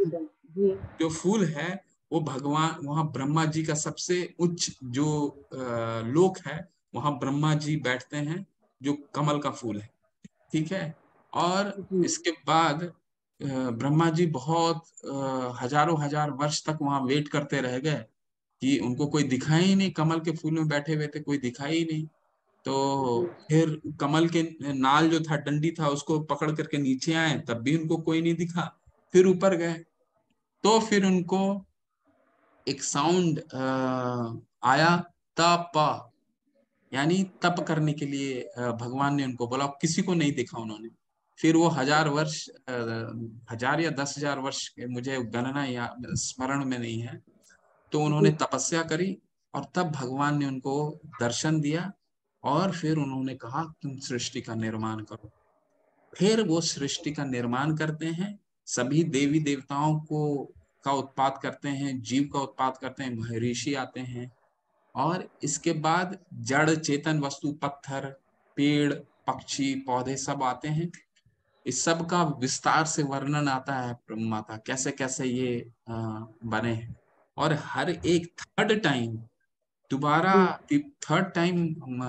जो फूल है, वो भगवान, वहां ब्रह्मा जी का सबसे उच्च जो लोक है, वहां ब्रह्मा जी बैठते हैं, जो कमल का फूल है। ठीक है। और इसके बाद ब्रह्मा जी बहुत हजारों हजार वर्ष तक वहां वेट करते रह गए कि उनको कोई दिखाई ही नहीं, कमल के फूल में बैठे हुए थे, कोई दिखाई ही नहीं। तो फिर कमल के नाल जो था, डंडी था, उसको पकड़ करके नीचे आए, तब भी उनको कोई नहीं दिखा। फिर ऊपर गए तो फिर उनको एक साउंड आया, तप, यानी तप करने के लिए भगवान ने उनको बोला। किसी को नहीं देखा उन्होंने। फिर वो 1000 वर्ष, 1000 या 10,000 वर्ष, मुझे गणना या स्मरण में नहीं है, तो उन्होंने तपस्या करी, और तब भगवान ने उनको दर्शन दिया, और फिर उन्होंने कहा तुम सृष्टि का निर्माण करो। फिर वो सृष्टि का निर्माण करते हैं, सभी देवी देवताओं को का उत्पाद करते हैं, जीव का उत्पाद करते हैं, महर्षि आते हैं, और इसके बाद जड़ चेतन वस्तु, पत्थर, पेड़, पक्षी, पौधे सब आते हैं। इस सब का विस्तार से वर्णन आता है माता कैसे कैसे ये बने हैं। और हर एक थर्ड टाइम दोबारा, थर्ड टाइम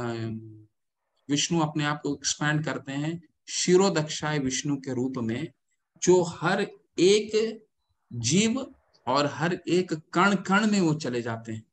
विष्णु अपने आप को एक्सपैंड करते हैं शिरोदक्षाय विष्णु के रूप में, जो हर एक जीव और हर एक कण कण में वो चले जाते हैं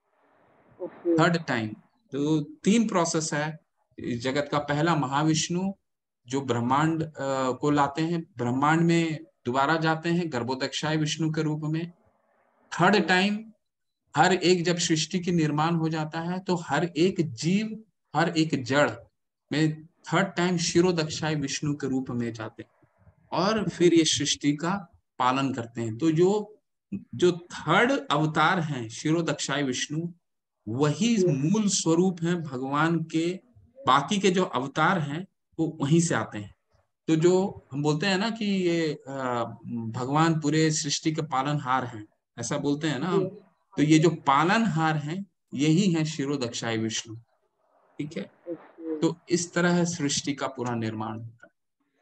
थर्ड टाइम। तो 3 प्रोसेस है इस जगत का। पहला महाविष्णु जो ब्रह्मांड को लाते हैं, ब्रह्मांड में दोबारा जाते हैं गर्भोदक्षाय विष्णु के रूप में। थर्ड टाइम हर एक, जब सृष्टि की निर्माण हो जाता है तो हर एक जीव, हर एक जड़ में थर्ड टाइम शिरोदक्षाय विष्णु के रूप में जाते हैं, और फिर ये सृष्टि का पालन करते हैं। तो जो थर्ड अवतार हैं शिरोदक्षाय विष्णु, वही मूल स्वरूप है भगवान के। बाकी के जो अवतार हैं वो वहीं से आते हैं। तो जो हम बोलते हैं ना कि ये भगवान पूरे सृष्टि के पालनहार हैं, ऐसा बोलते हैं ना हम। तो ये जो पालनहार हैं, यही है शिरोदक्षाय विष्णु। ठीक है। तो इस तरह सृष्टि का पूरा निर्माण होता है।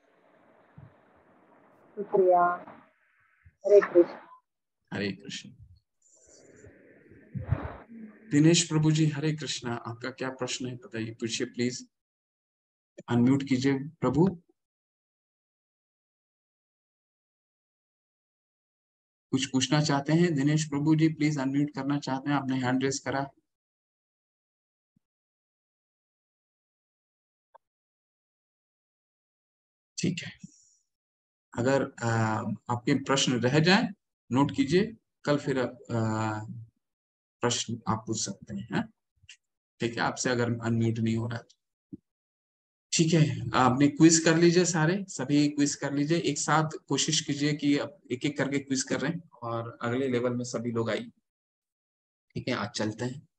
शुक्रिया। हरे कृष्ण। हरे कृष्ण। दिनेश प्रभु जी, हरे कृष्णा। आपका क्या प्रश्न है बताइए, पूछिए प्लीज। अनम्यूट कीजिए प्रभु। कुछ पूछना चाहते हैं दिनेश प्रभु जी? प्लीज अनम्यूट करना चाहते हैं, आपने हैंड रेस करा। ठीक है। अगर आपके प्रश्न रह जाएं, नोट कीजिए, कल फिर प्रश्न आप पूछ सकते हैं। ठीक है, आपसे अगर अनम्यूट नहीं हो रहा है तो। ठीक है, आपने क्विज कर लीजिए, सारे सभी क्विज कर लीजिए एक साथ। कोशिश कीजिए कि एक एक करके क्विज कर रहे हैं, और अगले लेवल में सभी लोग आइए। ठीक है, आज चलते हैं।